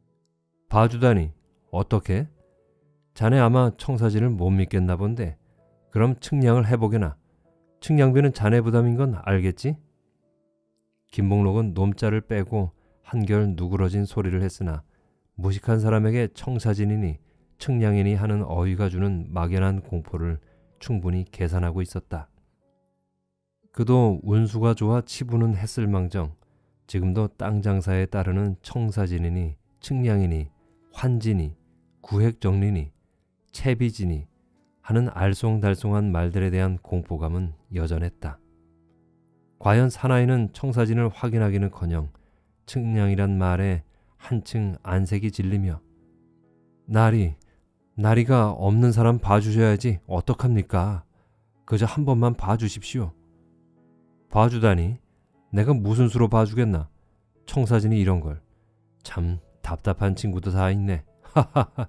봐주다니 어떻게? 자네 아마 청사진을 못 믿겠나 본데 그럼 측량을 해보게나. 측량비는 자네 부담인 건 알겠지? 김복록은 놈자를 빼고 한결 누그러진 소리를 했으나 무식한 사람에게 청사진이니 측량이니 하는 어휘가 주는 막연한 공포를 충분히 계산하고 있었다. 그도 운수가 좋아 치부는 했을망정 지금도 땅 장사에 따르는 청사진이니 측량이니 환지니 구획정리니 채비지니 하는 알쏭달쏭한 말들에 대한 공포감은 여전했다. 과연 사나이는 청사진을 확인하기는커녕 측량이란 말에 한층 안색이 질리며 나리가 없는 사람 봐주셔야지 어떡합니까? 그저 한 번만 봐주십시오. 봐주다니 내가 무슨 수로 봐주겠나. 청사진이 이런 걸. 참 답답한 친구도 다 있네. 하하하하.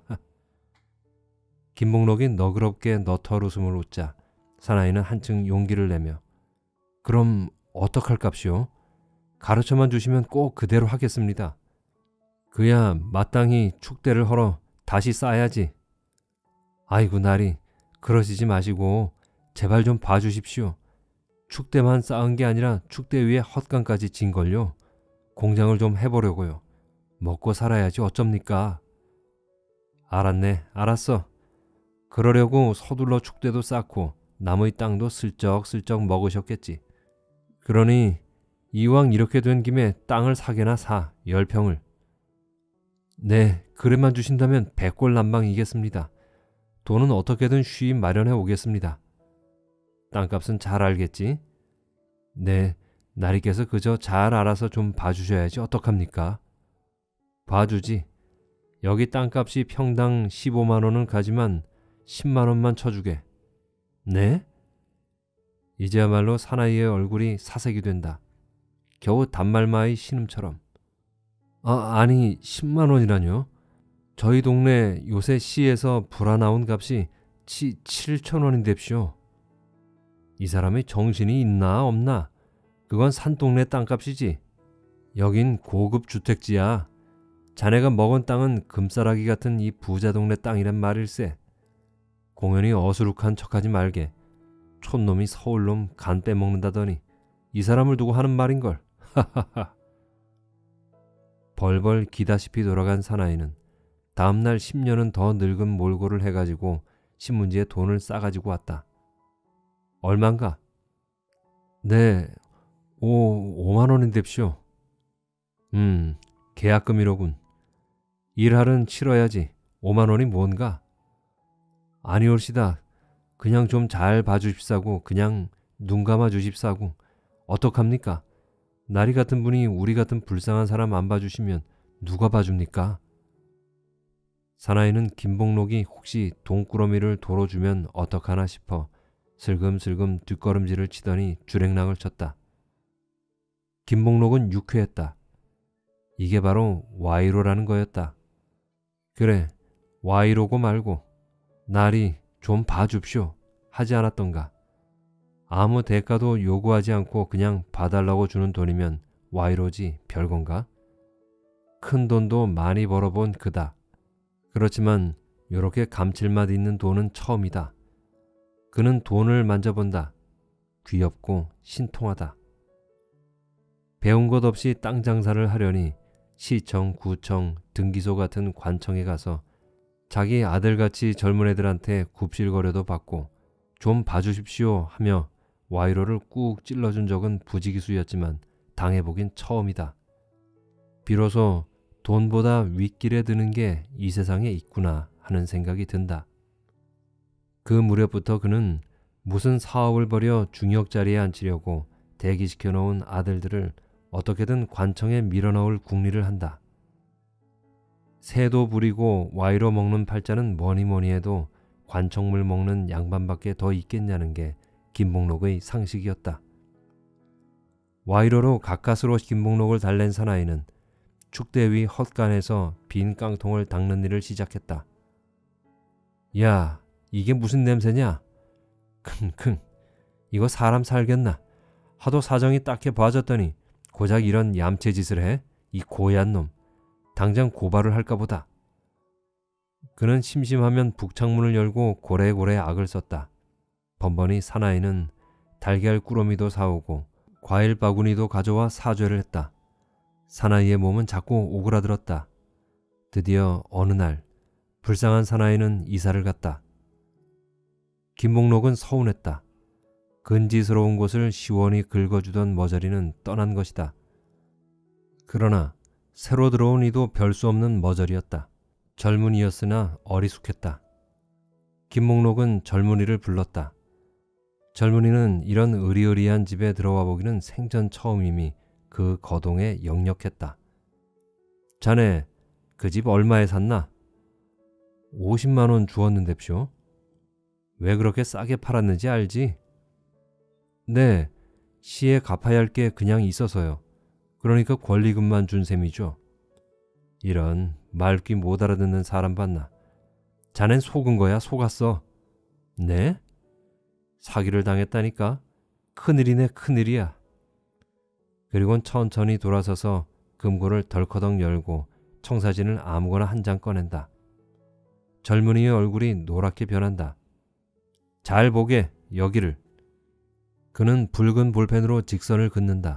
김복록이 너그럽게 너털 웃음을 웃자 사나이는 한층 용기를 내며 그럼 어떡할 값이오? 가르쳐만 주시면 꼭 그대로 하겠습니다. 그야 마땅히 축대를 헐어 다시 쌓아야지. 아이고 나리 그러시지 마시고 제발 좀 봐주십시오. 축대만 쌓은 게 아니라 축대 위에 헛간까지 진걸요. 공장을 좀 해보려고요. 먹고 살아야지 어쩝니까? 알았네 알았어. 그러려고 서둘러 축대도 쌓고 남의 땅도 슬쩍슬쩍 먹으셨겠지. 그러니 이왕 이렇게 된 김에 땅을 사게나 사 10평을. 네 그래만 주신다면 백골난방이겠습니다. 돈은 어떻게든 쉬이 마련해 오겠습니다. 땅값은 잘 알겠지? 네 나리께서 그저 잘 알아서 좀 봐주셔야지 어떡합니까? 봐주지. 여기 땅값이 평당 15만 원은 가지만 10만 원만 쳐주게. 네? 이제야말로 사나이의 얼굴이 사색이 된다. 겨우 단말마의 신음처럼. 아니 10만 원이라뇨? 저희 동네 요새 시에서 불화 나온 값이 7천 원인뎁시오. 이 사람이 정신이 있나 없나? 그건 산동네 땅값이지. 여긴 고급 주택지야. 자네가 먹은 땅은 금싸라기 같은 이 부자 동네 땅이란 말일세. 공연히 어수룩한 척하지 말게. 촌놈이 서울놈 간 빼먹는다더니 이 사람을 두고 하는 말인걸. 하하하. 벌벌 기다시피 돌아간 사나이는 다음날 10년은 더 늙은 몰골을 해가지고 신문지에 돈을 싸가지고 왔다. 얼만가? 네, 5만 원인뎁시오. 계약금이로군. 일할은 치러야지. 5만 원이 뭔가? 아니올시다. 그냥 좀 잘 봐주십사고 그냥 눈 감아 주십사고 어떡합니까? 나리 같은 분이 우리 같은 불쌍한 사람 안 봐주시면 누가 봐줍니까? 사나이는 김복록이 혹시 돈꾸러미를 도로 주면 어떡하나 싶어 슬금슬금 뒷걸음질을 치더니 주랭랑을 쳤다. 김복록은 유쾌했다. 이게 바로 와이로라는 거였다. 그래, 와이로고 말고 나리 좀 봐줍쇼 하지 않았던가. 아무 대가도 요구하지 않고 그냥 봐달라고 주는 돈이면 와이로지 별건가? 큰 돈도 많이 벌어본 그다. 그렇지만 요렇게 감칠맛 있는 돈은 처음이다. 그는 돈을 만져본다. 귀엽고 신통하다. 배운 것 없이 땅 장사를 하려니 시청, 구청, 등기소 같은 관청에 가서 자기 아들같이 젊은 애들한테 굽실거려도 받고 좀 봐주십시오 하며 와이로를 꾹 찔러준 적은 부지기수였지만 당해보긴 처음이다. 비로소 돈보다 윗길에 드는 게 이 세상에 있구나 하는 생각이 든다. 그 무렵부터 그는 무슨 사업을 벌여 중역 자리에 앉히려고 대기시켜 놓은 아들들을 어떻게든 관청에 밀어넣을 궁리를 한다. 새도 부리고 와이로 먹는 팔자는 뭐니 해도 관청물 먹는 양반밖에 더 있겠냐는 게 김복록의 상식이었다. 와이로로 가까스로 김복록을 달랜 사나이는 축대 위 헛간에서 빈 깡통을 닦는 일을 시작했다. 야, 이게 무슨 냄새냐? 킁킁, 이거 사람 살겠나? 하도 사정이 딱해 봐줬더니 고작 이런 얌체짓을 해? 이 고얀 놈. 당장 고발을 할까 보다. 그는 심심하면 북창문을 열고 고래고래 악을 썼다. 번번이 사나이는 달걀 꾸러미도 사오고 과일 바구니도 가져와 사죄를 했다. 사나이의 몸은 자꾸 오그라들었다. 드디어 어느 날 불쌍한 사나이는 이사를 갔다. 김복록은 서운했다. 근지스러운 곳을 시원히 긁어주던 머저리는 떠난 것이다. 그러나 새로 들어온 이도 별 수 없는 머저리였다. 젊은이였으나 어리숙했다. 김복록은 젊은이를 불렀다. 젊은이는 이런 으리으리한 집에 들어와 보기는 생전 처음임이 그 거동에 역력했다. 자네 그 집 얼마에 샀나? 50만 원 주었는데쇼. 왜 그렇게 싸게 팔았는지 알지? 네, 시에 갚아야 할 게 그냥 있어서요. 그러니까 권리금만 준 셈이죠. 이런 말귀 못 알아듣는 사람 봤나? 자넨 속은 거야, 속았어. 네? 사기를 당했다니까? 큰일이네, 큰일이야. 그리곤 천천히 돌아서서 금고를 덜커덕 열고 청사진을 아무거나 한 장 꺼낸다. 젊은이의 얼굴이 노랗게 변한다. 잘 보게, 여기를. 그는 붉은 볼펜으로 직선을 긋는다.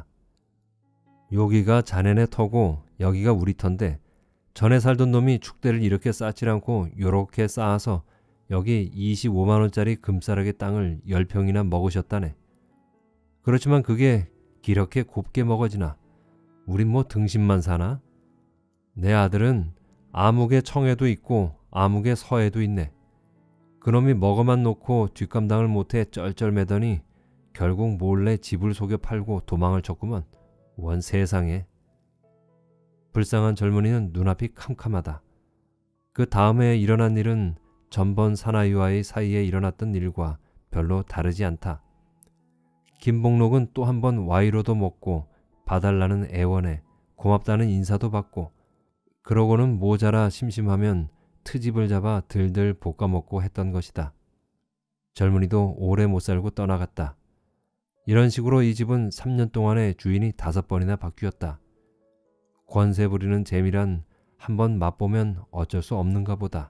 여기가 자네네 터고 여기가 우리 터인데 전에 살던 놈이 축대를 이렇게 쌓질 않고 요렇게 쌓아서 여기 25만 원짜리 금싸라기 땅을 10평이나 먹으셨다네. 그렇지만 그게 이렇게 곱게 먹어지나? 우린 뭐 등심만 사나? 내 아들은 아무개 청에도 있고 아무개 서에도 있네. 그놈이 먹어만 놓고 뒷감당을 못해 쩔쩔매더니 결국 몰래 집을 속여 팔고 도망을 쳤구먼. 원 세상에. 불쌍한 젊은이는 눈앞이 캄캄하다. 그 다음에 일어난 일은 전번 사나이와의 사이에 일어났던 일과 별로 다르지 않다. 김복록은 또 한 번 와이로도 먹고 봐달라는 애원에 고맙다는 인사도 받고 그러고는 모자라 심심하면 트집을 잡아 들들 볶아먹고 했던 것이다. 젊은이도 오래 못 살고 떠나갔다. 이런 식으로 이 집은 3년 동안에 주인이 5번이나 바뀌었다. 권세 부리는 재미란 한번 맛보면 어쩔 수 없는가 보다.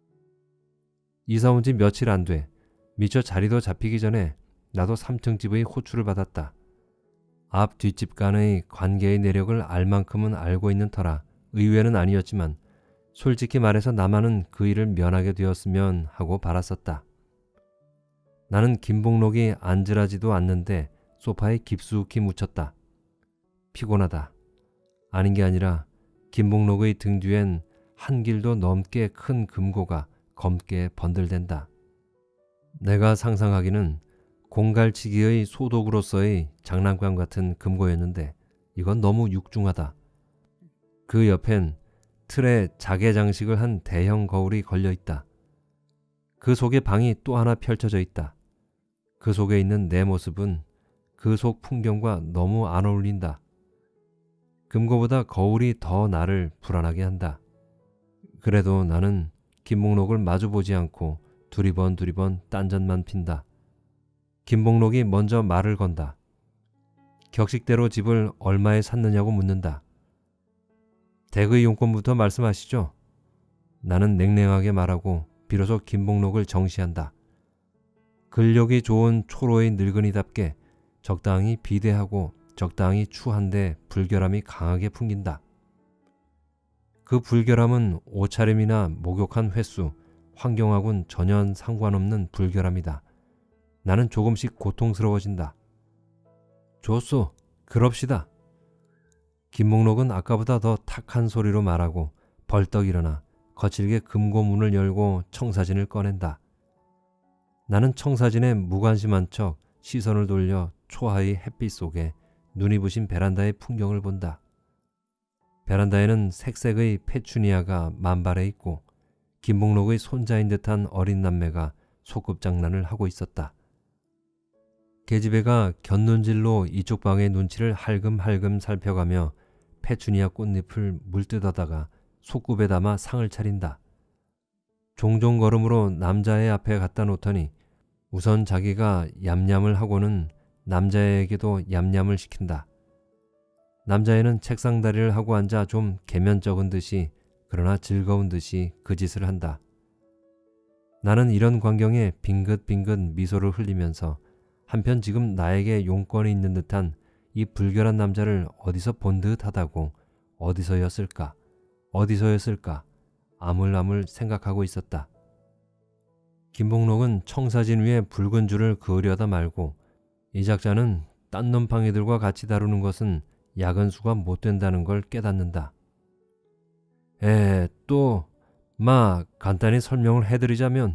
이사 온 지 며칠 안 돼. 미처 자리도 잡히기 전에 나도 3층 집의 호출을 받았다. 앞 뒷집 간의 관계의 내력을 알 만큼은 알고 있는 터라 의외는 아니었지만 솔직히 말해서 나만은 그 일을 면하게 되었으면 하고 바랐었다. 나는 김복록이 앉으라지도 않는데 소파에 깊숙이 묻혔다. 피곤하다. 아닌 게 아니라 김복록의 등 뒤엔 한 길도 넘게 큰 금고가 검게 번들댄다. 내가 상상하기는 공갈치기의 소독으로서의 장난감 같은 금고였는데 이건 너무 육중하다. 그 옆엔 틀에 자개 장식을 한 대형 거울이 걸려 있다. 그 속에 방이 또 하나 펼쳐져 있다. 그 속에 있는 내 모습은 그 속 풍경과 너무 안 어울린다. 금고보다 거울이 더 나를 불안하게 한다. 그래도 나는 김복록을 마주보지 않고 두리번 딴전만 핀다. 김복록이 먼저 말을 건다. 격식대로 집을 얼마에 샀느냐고 묻는다. 댁의 용건부터 말씀하시죠. 나는 냉랭하게 말하고 비로소 김복록을 정시한다. 근력이 좋은 초로의 늙은이답게 적당히 비대하고 적당히 추한데 불결함이 강하게 풍긴다. 그 불결함은 옷차림이나 목욕한 횟수, 환경하고는 전혀 상관없는 불결함이다. 나는 조금씩 고통스러워진다. 좋소, 그럽시다. 김복록은 아까보다 더 탁한 소리로 말하고 벌떡 일어나 거칠게 금고문을 열고 청사진을 꺼낸다. 나는 청사진에 무관심한 척 시선을 돌려 초하의 햇빛 속에 눈이 부신 베란다의 풍경을 본다. 베란다에는 색색의 페추니아가 만발해 있고 김복록의 손자인 듯한 어린 남매가 소꿉장난을 하고 있었다. 계집애가 곁눈질로 이쪽 방의 눈치를 할금할금 살펴가며 페추니아 꽃잎을 물뜯어다가 소꿉에 담아 상을 차린다. 종종 걸음으로 남자애 앞에 갖다 놓더니 우선 자기가 얌얌을 하고는 남자애에게도 얌얌을 시킨다. 남자애는 책상다리를 하고 앉아 좀 개면적은 듯이 그러나 즐거운 듯이 그 짓을 한다. 나는 이런 광경에 빙긋빙긋 미소를 흘리면서 한편 지금 나에게 용건이 있는 듯한 이 불결한 남자를 어디서 본 듯하다고 어디서였을까 아물아물 생각하고 있었다. 김복록은 청사진 위에 붉은 줄을 그으려다 말고 이 작자는 딴 놈팡이들과 같이 다루는 것은 야근수가 못 된다는 걸 깨닫는다. 간단히 설명을 해드리자면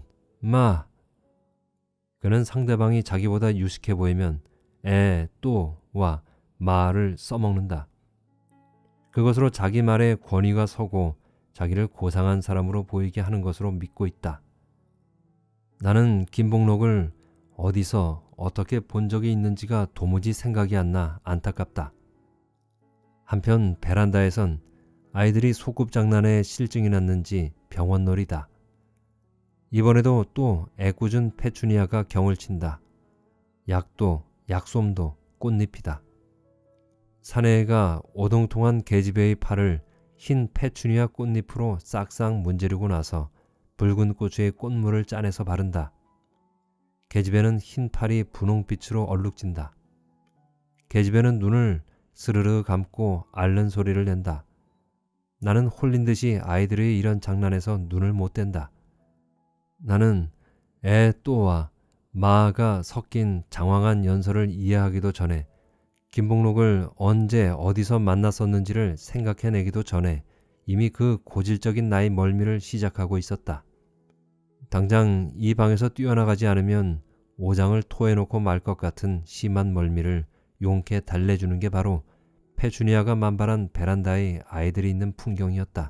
그는 상대방이 자기보다 유식해 보이면 와 마를 써먹는다. 그것으로 자기 말에 권위가 서고 자기를 고상한 사람으로 보이게 하는 것으로 믿고 있다. 나는 김복록을 어디서 어떻게 본 적이 있는지가 도무지 생각이 안 나 안타깝다. 한편 베란다에선 아이들이 소꿉장난에 실증이 났는지 병원놀이다. 이번에도 또 애꿎은 페추니아가 경을 친다. 약도 약솜도 꽃잎이다. 사내가 오동통한 계집애의 팔을 흰 페추니아 꽃잎으로 싹싹 문지르고 나서 붉은 고추의 꽃물을 짜내서 바른다. 계집애는 흰 팔이 분홍빛으로 얼룩진다. 계집애는 눈을 스르르 감고 앓는 소리를 낸다. 나는 홀린 듯이 아이들의 이런 장난에서 눈을 못 뗀다. 나는 또와 마가 섞인 장황한 연설을 이해하기도 전에 김복록을 언제 어디서 만났었는지를 생각해내기도 전에 이미 그 고질적인 나의 멀미를 시작하고 있었다. 당장 이 방에서 뛰어나가지 않으면 오장을 토해놓고 말 것 같은 심한 멀미를 용케 달래주는 게 바로 페추니아가 만발한 베란다에 아이들이 있는 풍경이었다.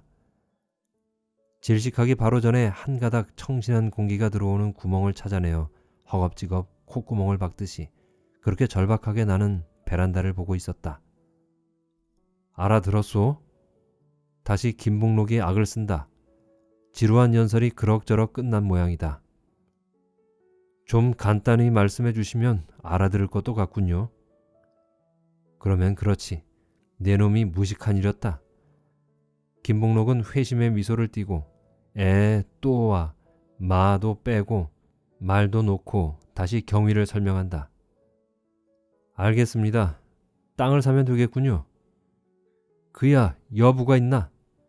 질식하기 바로 전에 한 가닥 청신한 공기가 들어오는 구멍을 찾아내어 허겁지겁 콧구멍을 박듯이 그렇게 절박하게 나는 베란다를 보고 있었다. 알아들었소? 다시 김복록이 악을 쓴다. 지루한 연설이 그럭저럭 끝난 모양이다. 좀 간단히 말씀해 주시면 알아들을 것도 같군요. 그러면 그렇지. 내 놈이 무식한이렸다. 김복록은 회심의 미소를 띠고 또와 마도 빼고 말도 놓고 다시 경위를 설명한다. 알겠습니다. 땅을 사면 되겠군요. 그야 여부가 있나?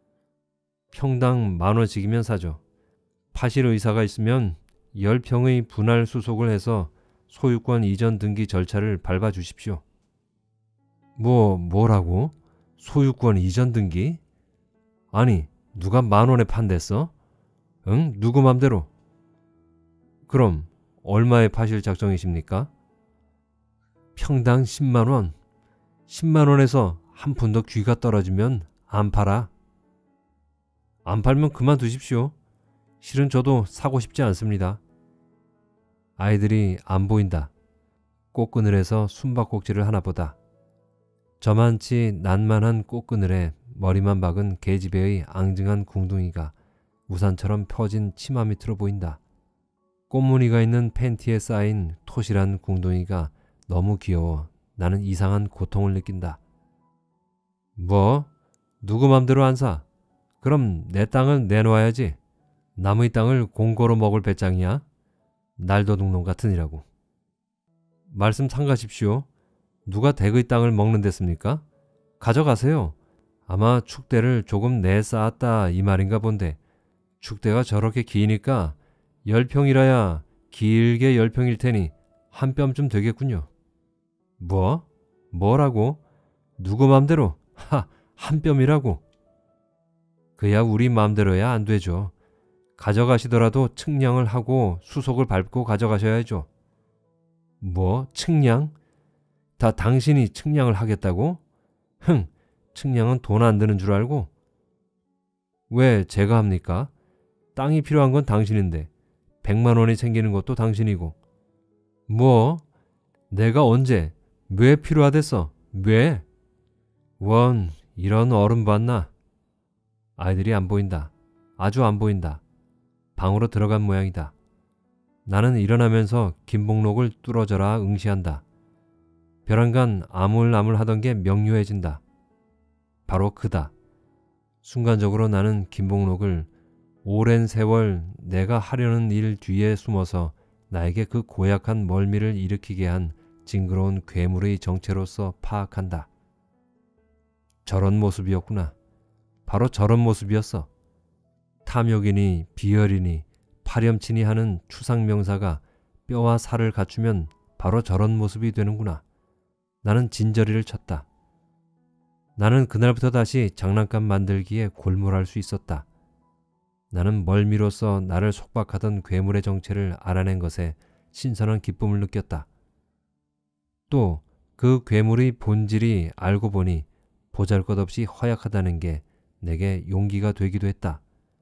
평당 10,000원씩이면 사죠. 파실 의사가 있으면 10평의 분할 수속을 해서 소유권 이전 등기 절차를 밟아 주십시오. 뭐라고? 소유권 이전 등기? 아니, 누가 10,000원에 판댔어? 응? 누구 맘대로? 그럼 얼마에 파실 작정이십니까? 평당 10만원. 10만원에서 한 푼 더 귀가 떨어지면 안 팔아. 안 팔면 그만두십시오. 실은 저도 사고 싶지 않습니다. 아이들이 안 보인다. 꽃그늘에서 숨바꼭질을 하나 보다. 저만치 난만한 꽃그늘에 머리만 박은 계집애의 앙증한 궁둥이가 우산처럼 펴진 치마 밑으로 보인다. 꽃무늬가 있는 팬티에 쌓인 토실한 궁둥이가 너무 귀여워 나는 이상한 고통을 느낀다. 뭐? 누구 맘대로 안 사? 그럼 내 땅을 내놓아야지. 남의 땅을 공고로 먹을 배짱이야? 날도둑놈 같으니라고. 말씀 삼가십시오. 누가 댁의 땅을 먹는댔습니까? 가져가세요. 아마 축대를 조금 내 쌓았다 이 말인가 본데 축대가 저렇게 기니까 10평이라야 길게 10평일 테니 한 뼘쯤 되겠군요. 뭐? 뭐라고? 누구 맘대로? 한 뼘이라고? 그야 우리 맘대로야 안 되죠. 가져가시더라도 측량을 하고 수속을 밟고 가져가셔야죠. 뭐? 측량? 다 당신이 측량을 하겠다고? 측량은 돈 안 드는 줄 알고? 왜 제가 합니까? 땅이 필요한 건 당신인데 100만 원이 생기는 것도 당신이고. 뭐? 내가 언제? 왜 필요하댔어? 왜? 원, 이런 어른 봤나? 아이들이 안 보인다. 아주 안 보인다. 방으로 들어간 모양이다. 나는 일어나면서 김복록을 뚫어져라 응시한다. 벼랑간 아물아물하던 게 명료해진다. 바로 그다. 순간적으로 나는 김복록을 오랜 세월 내가 하려는 일 뒤에 숨어서 나에게 그 고약한 멀미를 일으키게 한 징그러운 괴물의 정체로서 파악한다. 저런 모습이었구나. 바로 저런 모습이었어. 탐욕이니 비열이니 파렴치니 하는 추상명사가 뼈와 살을 갖추면 바로 저런 모습이 되는구나. 나는 진저리를 쳤다. 나는 그날부터 다시 장난감 만들기에 골몰할 수 있었다. 나는 멀미로써 나를 속박하던 괴물의 정체를 알아낸 것에 신선한 기쁨을 느꼈다. 또 그 괴물의 본질이 알고 보니 보잘것없이 허약하다는 게 내게 용기가 되기도 했다.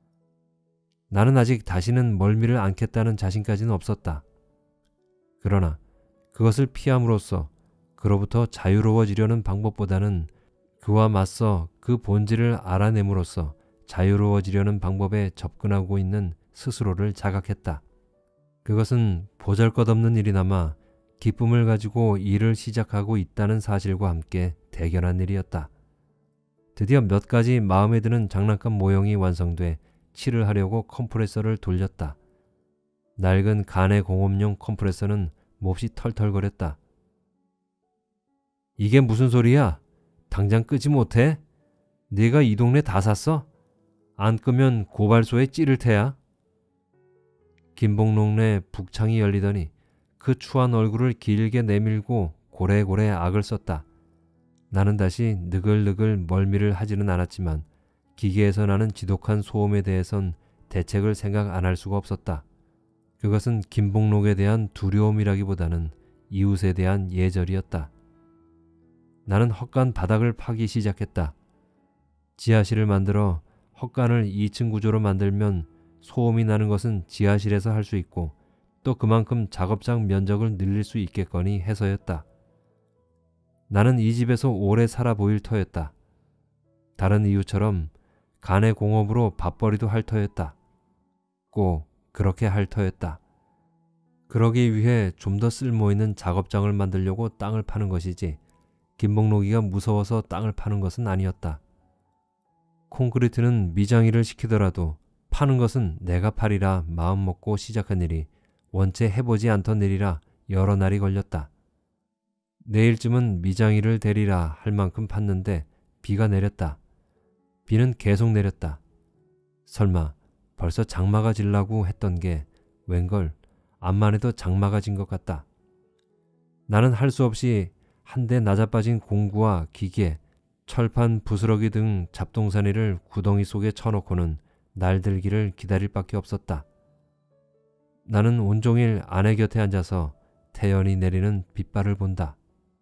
나는 아직 다시는 멀미를 않겠다는 자신까지는 없었다. 그러나 그것을 피함으로써 그로부터 자유로워지려는 방법보다는 그와 맞서 그 본질을 알아냄으로써 자유로워지려는 방법에 접근하고 있는 스스로를 자각했다. 그것은 보잘것없는 일이나마 기쁨을 가지고 일을 시작하고 있다는 사실과 함께 대견한 일이었다. 드디어 몇 가지 마음에 드는 장난감 모형이 완성돼 칠을 하려고 컴프레서를 돌렸다. 낡은 간의 공업용 컴프레서는 몹시 털털거렸다. 이게 무슨 소리야? 당장 끄지 못해? 네가 이 동네 다 샀어? 안 끄면 고발소에 찌를 테야. 김복록네 북창이 열리더니 그 추한 얼굴을 길게 내밀고 고래고래 악을 썼다. 나는 다시 느글느글 멀미를 하지는 않았지만 기계에서 나는 지독한 소음에 대해선 대책을 생각 안 할 수가 없었다. 그것은 김복록에 대한 두려움이라기보다는 이웃에 대한 예절이었다. 나는 헛간 바닥을 파기 시작했다. 지하실을 만들어 헛간을 2층 구조로 만들면 소음이 나는 것은 지하실에서 할 수 있고 또 그만큼 작업장 면적을 늘릴 수 있겠거니 해서였다. 나는 이 집에서 오래 살아 보일 터였다. 다른 이유처럼 간의 공업으로 밥벌이도 할 터였다. 꼭 그렇게 할 터였다. 그러기 위해 좀 더 쓸모있는 작업장을 만들려고 땅을 파는 것이지 김복록이가 무서워서 땅을 파는 것은 아니었다. 콘크리트는 미장일을 시키더라도 파는 것은 내가 파리라 마음먹고 시작한 일이 원체 해보지 않던 일이라 여러 날이 걸렸다. 내일쯤은 미장일을 대리라 할 만큼 팠는데 비가 내렸다. 비는 계속 내렸다. 설마 벌써 장마가 질라고 했던 게 웬걸 암만 해도 장마가 진 것 같다. 나는 할 수 없이 한데 낮아빠진 공구와 기계, 철판, 부스러기 등 잡동사니를 구덩이 속에 쳐놓고는 날들기를 기다릴 밖에 없었다. 나는 온종일 아내 곁에 앉아서 태연히 내리는 빗발을 본다.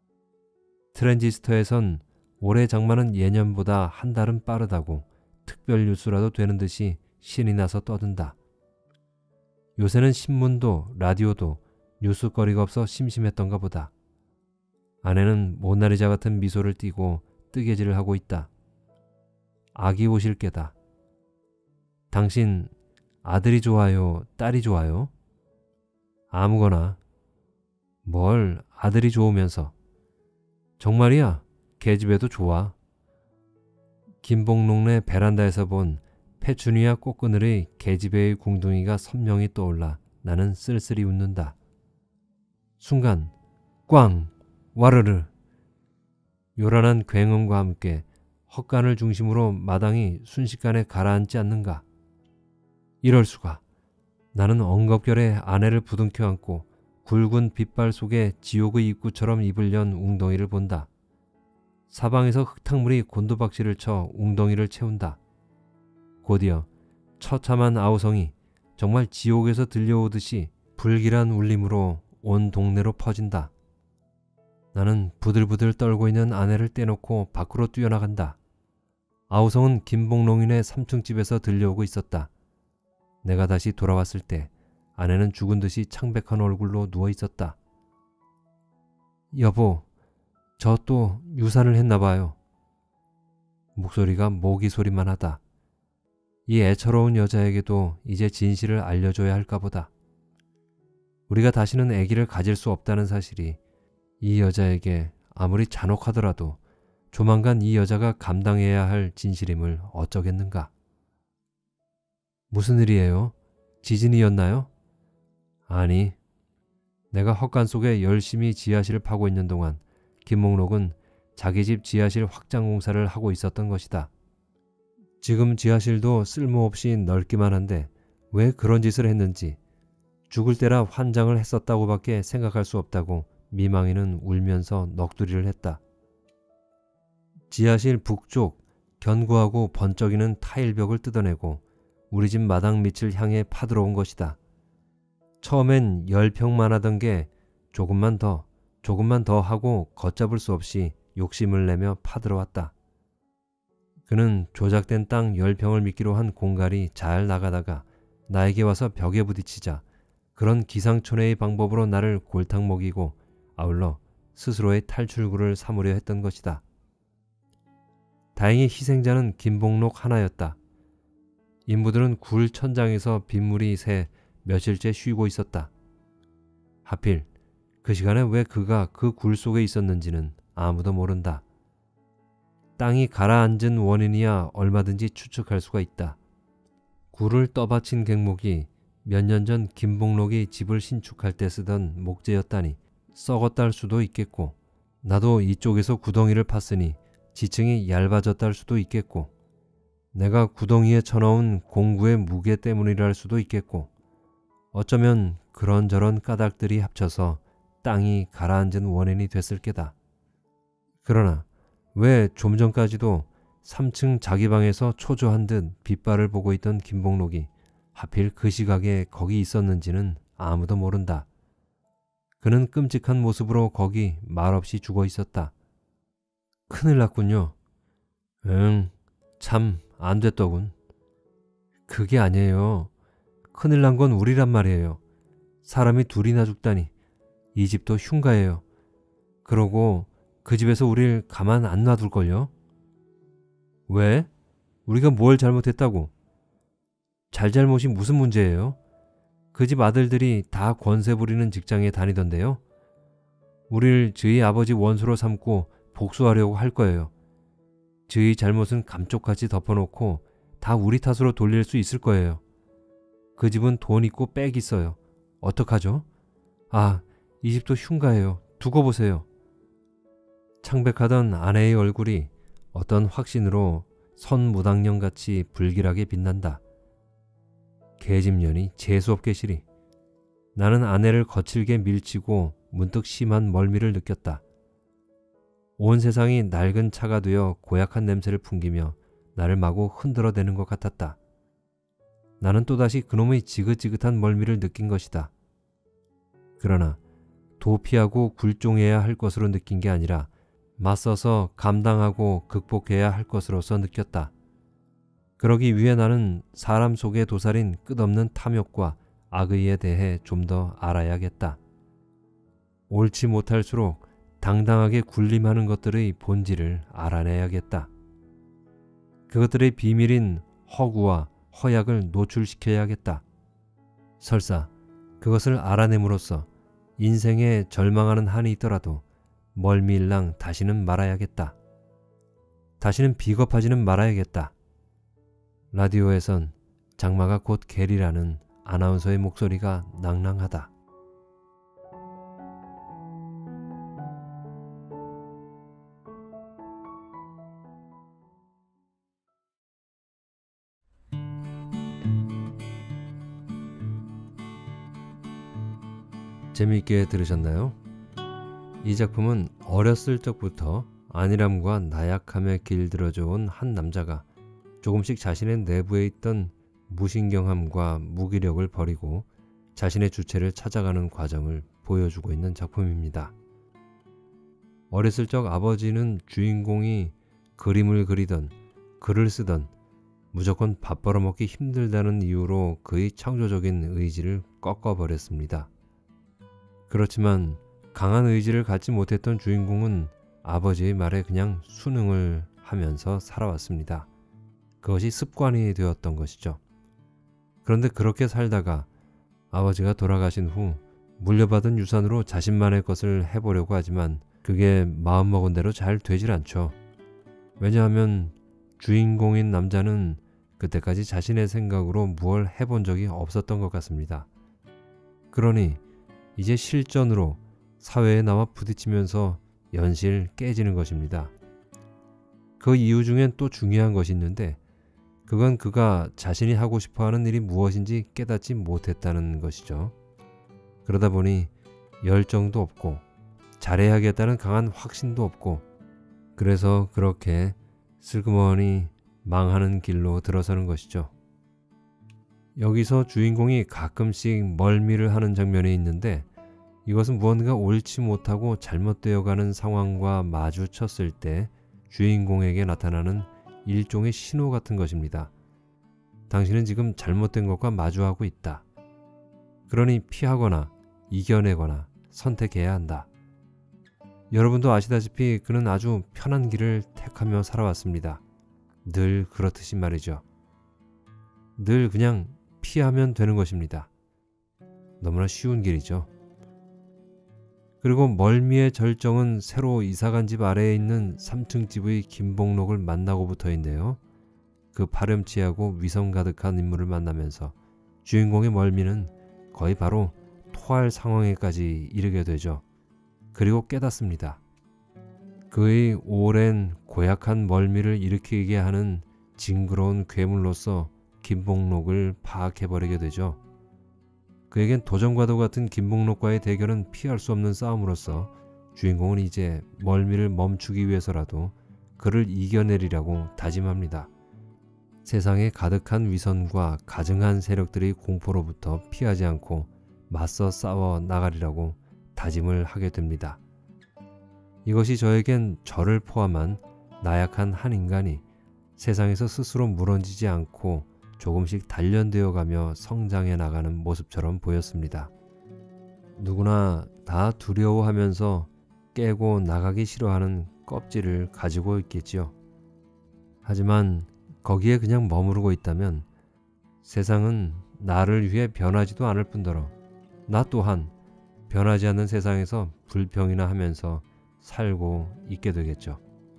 트랜지스터에선 올해 장마는 예년보다 한 달은 빠르다고 특별 뉴스라도 되는 듯이 신이 나서 떠든다. 요새는 신문도 라디오도 뉴스거리가 없어 심심했던가 보다. 아내는 모나리자 같은 미소를 띠고 뜨개질을 하고 있다. 아기 오실 게다. 당신 아들이 좋아요? 딸이 좋아요? 아무거나. 뭘 아들이 좋으면서. 정말이야. 계집애도 좋아. 김복롱네 베란다에서 본 페추니아 꽃그늘의 계집애의 궁둥이가 선명히 떠올라 나는 쓸쓸히 웃는다. 순간 꽝! 와르르! 요란한 굉음과 함께 헛간을 중심으로 마당이 순식간에 가라앉지 않는가. 이럴 수가. 나는 엉겁결에 아내를 부둥켜 안고 굵은 빛발 속에 지옥의 입구처럼 입을 연 웅덩이를 본다. 사방에서 흙탕물이 곤두박질을 쳐 웅덩이를 채운다. 곧이어 처참한 아우성이 정말 지옥에서 들려오듯이 불길한 울림으로 온 동네로 퍼진다. 나는 부들부들 떨고 있는 아내를 떼놓고 밖으로 뛰어나간다. 아우성은 김복롱이네 3층 집에서 들려오고 있었다. 내가 다시 돌아왔을 때 아내는 죽은 듯이 창백한 얼굴로 누워 있었다. 여보, 저 또 유산을 했나 봐요. 목소리가 모기 소리만 하다. 이 애처로운 여자에게도 이제 진실을 알려줘야 할까 보다. 우리가 다시는 아기를 가질 수 없다는 사실이 이 여자에게 아무리 잔혹하더라도 조만간 이 여자가 감당해야 할 진실임을 어쩌겠는가. 무슨 일이에요? 지진이었나요? 아니, 내가 헛간 속에 열심히 지하실을 파고 있는 동안 김목록은 자기 집 지하실 확장 공사를 하고 있었던 것이다. 지금 지하실도 쓸모없이 넓기만 한데 왜 그런 짓을 했는지 죽을 때라 환장을 했었다고밖에 생각할 수 없다고 미망이는 울면서 넋두리를 했다. 지하실 북쪽 견고하고 번쩍이는 타일벽을 뜯어내고 우리 집 마당 밑을 향해 파들어온 것이다. 처음엔 10평만 하던 게 조금만 더 하고 걷잡을 수 없이 욕심을 내며 파들어왔다. 그는 조작된 땅 10평을 미끼로 한 공갈이 잘 나가다가 나에게 와서 벽에 부딪히자 그런 기상천외의 방법으로 나를 골탕 먹이고 아울러 스스로의 탈출구를 삼으려 했던 것이다. 다행히 희생자는 김복록 하나였다. 인부들은 굴 천장에서 빗물이 새 며칠째 쉬고 있었다. 하필 그 시간에 왜 그가 그 굴 속에 있었는지는 아무도 모른다. 땅이 가라앉은 원인이야 얼마든지 추측할 수가 있다. 굴을 떠받친 갱목이 몇 년 전 김복록이 집을 신축할 때 쓰던 목재였다니 썩었다 할 수도 있겠고, 나도 이쪽에서 구덩이를 팠으니 지층이 얇아졌다 할 수도 있겠고, 내가 구덩이에 쳐넣은 공구의 무게 때문이라 할 수도 있겠고, 어쩌면 그런저런 까닭들이 합쳐서 땅이 가라앉은 원인이 됐을 게다. 그러나 왜 좀 전까지도 3층 자기 방에서 초조한 듯 빛발을 보고 있던 김복록이 하필 그 시각에 거기 있었는지는 아무도 모른다. 그는 끔찍한 모습으로 거기 말없이 죽어 있었다. 큰일 났군요. 응, 참 안 됐더군. 그게 아니에요. 큰일 난 건 우리란 말이에요. 사람이 둘이나 죽다니. 이 집도 흉가예요. 그러고 그 집에서 우릴 가만 안 놔둘걸요? 왜? 우리가 뭘 잘못했다고? 잘잘못이 무슨 문제예요? 그 집 아들들이 다 권세 부리는 직장에 다니던데요. 우릴 저희 아버지 원수로 삼고 복수하려고 할 거예요. 저희 잘못은 감쪽같이 덮어놓고 다 우리 탓으로 돌릴 수 있을 거예요. 그 집은 돈 있고 빽 있어요. 어떡하죠? 아, 이 집도 흉가예요. 두고 보세요. 창백하던 아내의 얼굴이 어떤 확신으로 선무당년같이 불길하게 빛난다. 계집년이 재수없게 시리. 나는 아내를 거칠게 밀치고 문득 심한 멀미를 느꼈다. 온 세상이 낡은 차가 되어 고약한 냄새를 풍기며 나를 마구 흔들어대는 것 같았다. 나는 또다시 그놈의 지긋지긋한 멀미를 느낀 것이다. 그러나 도피하고 굴종해야 할 것으로 느낀 게 아니라 맞서서 감당하고 극복해야 할 것으로서 느꼈다. 그러기 위해 나는 사람 속에 도사린 끝없는 탐욕과 악의에 대해 좀 더 알아야겠다. 옳지 못할수록 당당하게 군림하는 것들의 본질을 알아내야겠다. 그것들의 비밀인 허구와 허약을 노출시켜야겠다. 설사 그것을 알아냄으로써 인생에 절망하는 한이 있더라도 멀미일랑 다시는 말아야겠다. 다시는 비겁하지는 말아야겠다. 라디오에선 장마가 곧 개리라는 아나운서의 목소리가 낭랑하다. 재미있게 들으셨나요? 이 작품은 어렸을 적부터 안일함과 나약함에 길들여져 온 한 남자가 조금씩 자신의 내부에 있던 무신경함과 무기력을 버리고 자신의 주체를 찾아가는 과정을 보여주고 있는 작품입니다. 어렸을 적 아버지는 주인공이 그림을 그리던 글을 쓰던 무조건 밥 벌어먹기 힘들다는 이유로 그의 창조적인 의지를 꺾어버렸습니다. 그렇지만 강한 의지를 갖지 못했던 주인공은 아버지의 말에 그냥 순응을 하면서 살아왔습니다. 그것이 습관이 되었던 것이죠. 그런데 그렇게 살다가 아버지가 돌아가신 후 물려받은 유산으로 자신만의 것을 해보려고 하지만 그게 마음먹은 대로 잘 되질 않죠. 왜냐하면 주인공인 남자는 그때까지 자신의 생각으로 무얼 해본 적이 없었던 것 같습니다. 그러니 이제 실전으로 사회에 나와 부딪히면서 연실 깨지는 것입니다. 그 이유 중엔 또 중요한 것이 있는데 그건 그가 자신이 하고 싶어하는 일이 무엇인지 깨닫지 못했다는 것이죠. 그러다 보니 열정도 없고 잘해야겠다는 강한 확신도 없고 그래서 그렇게 슬그머니 망하는 길로 들어서는 것이죠. 여기서 주인공이 가끔씩 멀미를 하는 장면이 있는데 이것은 무언가 옳지 못하고 잘못되어 가는 상황과 마주쳤을 때 주인공에게 나타나는 일종의 신호 같은 것입니다. 당신은 지금 잘못된 것과 마주하고 있다. 그러니 피하거나 이겨내거나 선택해야 한다. 여러분도 아시다시피 그는 아주 편한 길을 택하며 살아왔습니다. 늘 그렇듯이 말이죠. 늘 그냥 피하면 되는 것입니다. 너무나 쉬운 길이죠. 그리고 멀미의 절정은 새로 이사간 집 아래에 있는 3층 집의 김복록을 만나고부터인데요. 그 파렴치하고 위성 가득한 인물을 만나면서 주인공의 멀미는 거의 바로 토할 상황에까지 이르게 되죠. 그리고 깨닫습니다. 그의 오랜 고약한 멀미를 일으키게 하는 징그러운 괴물로서 김복록을 파악해버리게 되죠. 그에겐 도전과도 같은 김복록과의 대결은 피할 수 없는 싸움으로서 주인공은 이제 멀미를 멈추기 위해서라도 그를 이겨내리라고 다짐합니다. 세상에 가득한 위선과 가증한 세력들의 공포로부터 피하지 않고 맞서 싸워 나가리라고 다짐을 하게 됩니다. 이것이 저에겐 저를 포함한 나약한 한 인간이 세상에서 스스로 무너지지 않고 조금씩 단련되어 가며 성장해 나가는 모습처럼 보였습니다. 누구나 다 두려워하면서 깨고 나가기 싫어하는 껍질을 가지고 있겠지요. 하지만 거기에 그냥 머무르고 있다면 세상은 나를 위해 변하지도 않을 뿐더러 나 또한 변하지 않는 세상에서 불평이나 하면서 살고 있게 되겠죠.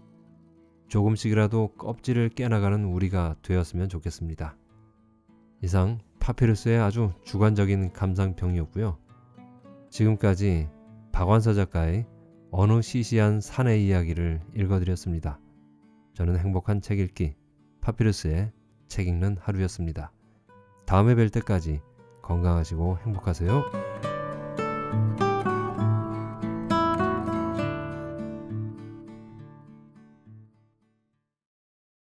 조금씩이라도 껍질을 깨나가는 우리가 되었으면 좋겠습니다. 이상 파피루스의 아주 주관적인 감상평이었고요. 지금까지 박완서 작가의 어느 시시한 산의 이야기를 읽어드렸습니다. 저는 행복한 책 읽기 파피루스의 책 읽는 하루였습니다. 다음에 뵐 때까지 건강하시고 행복하세요.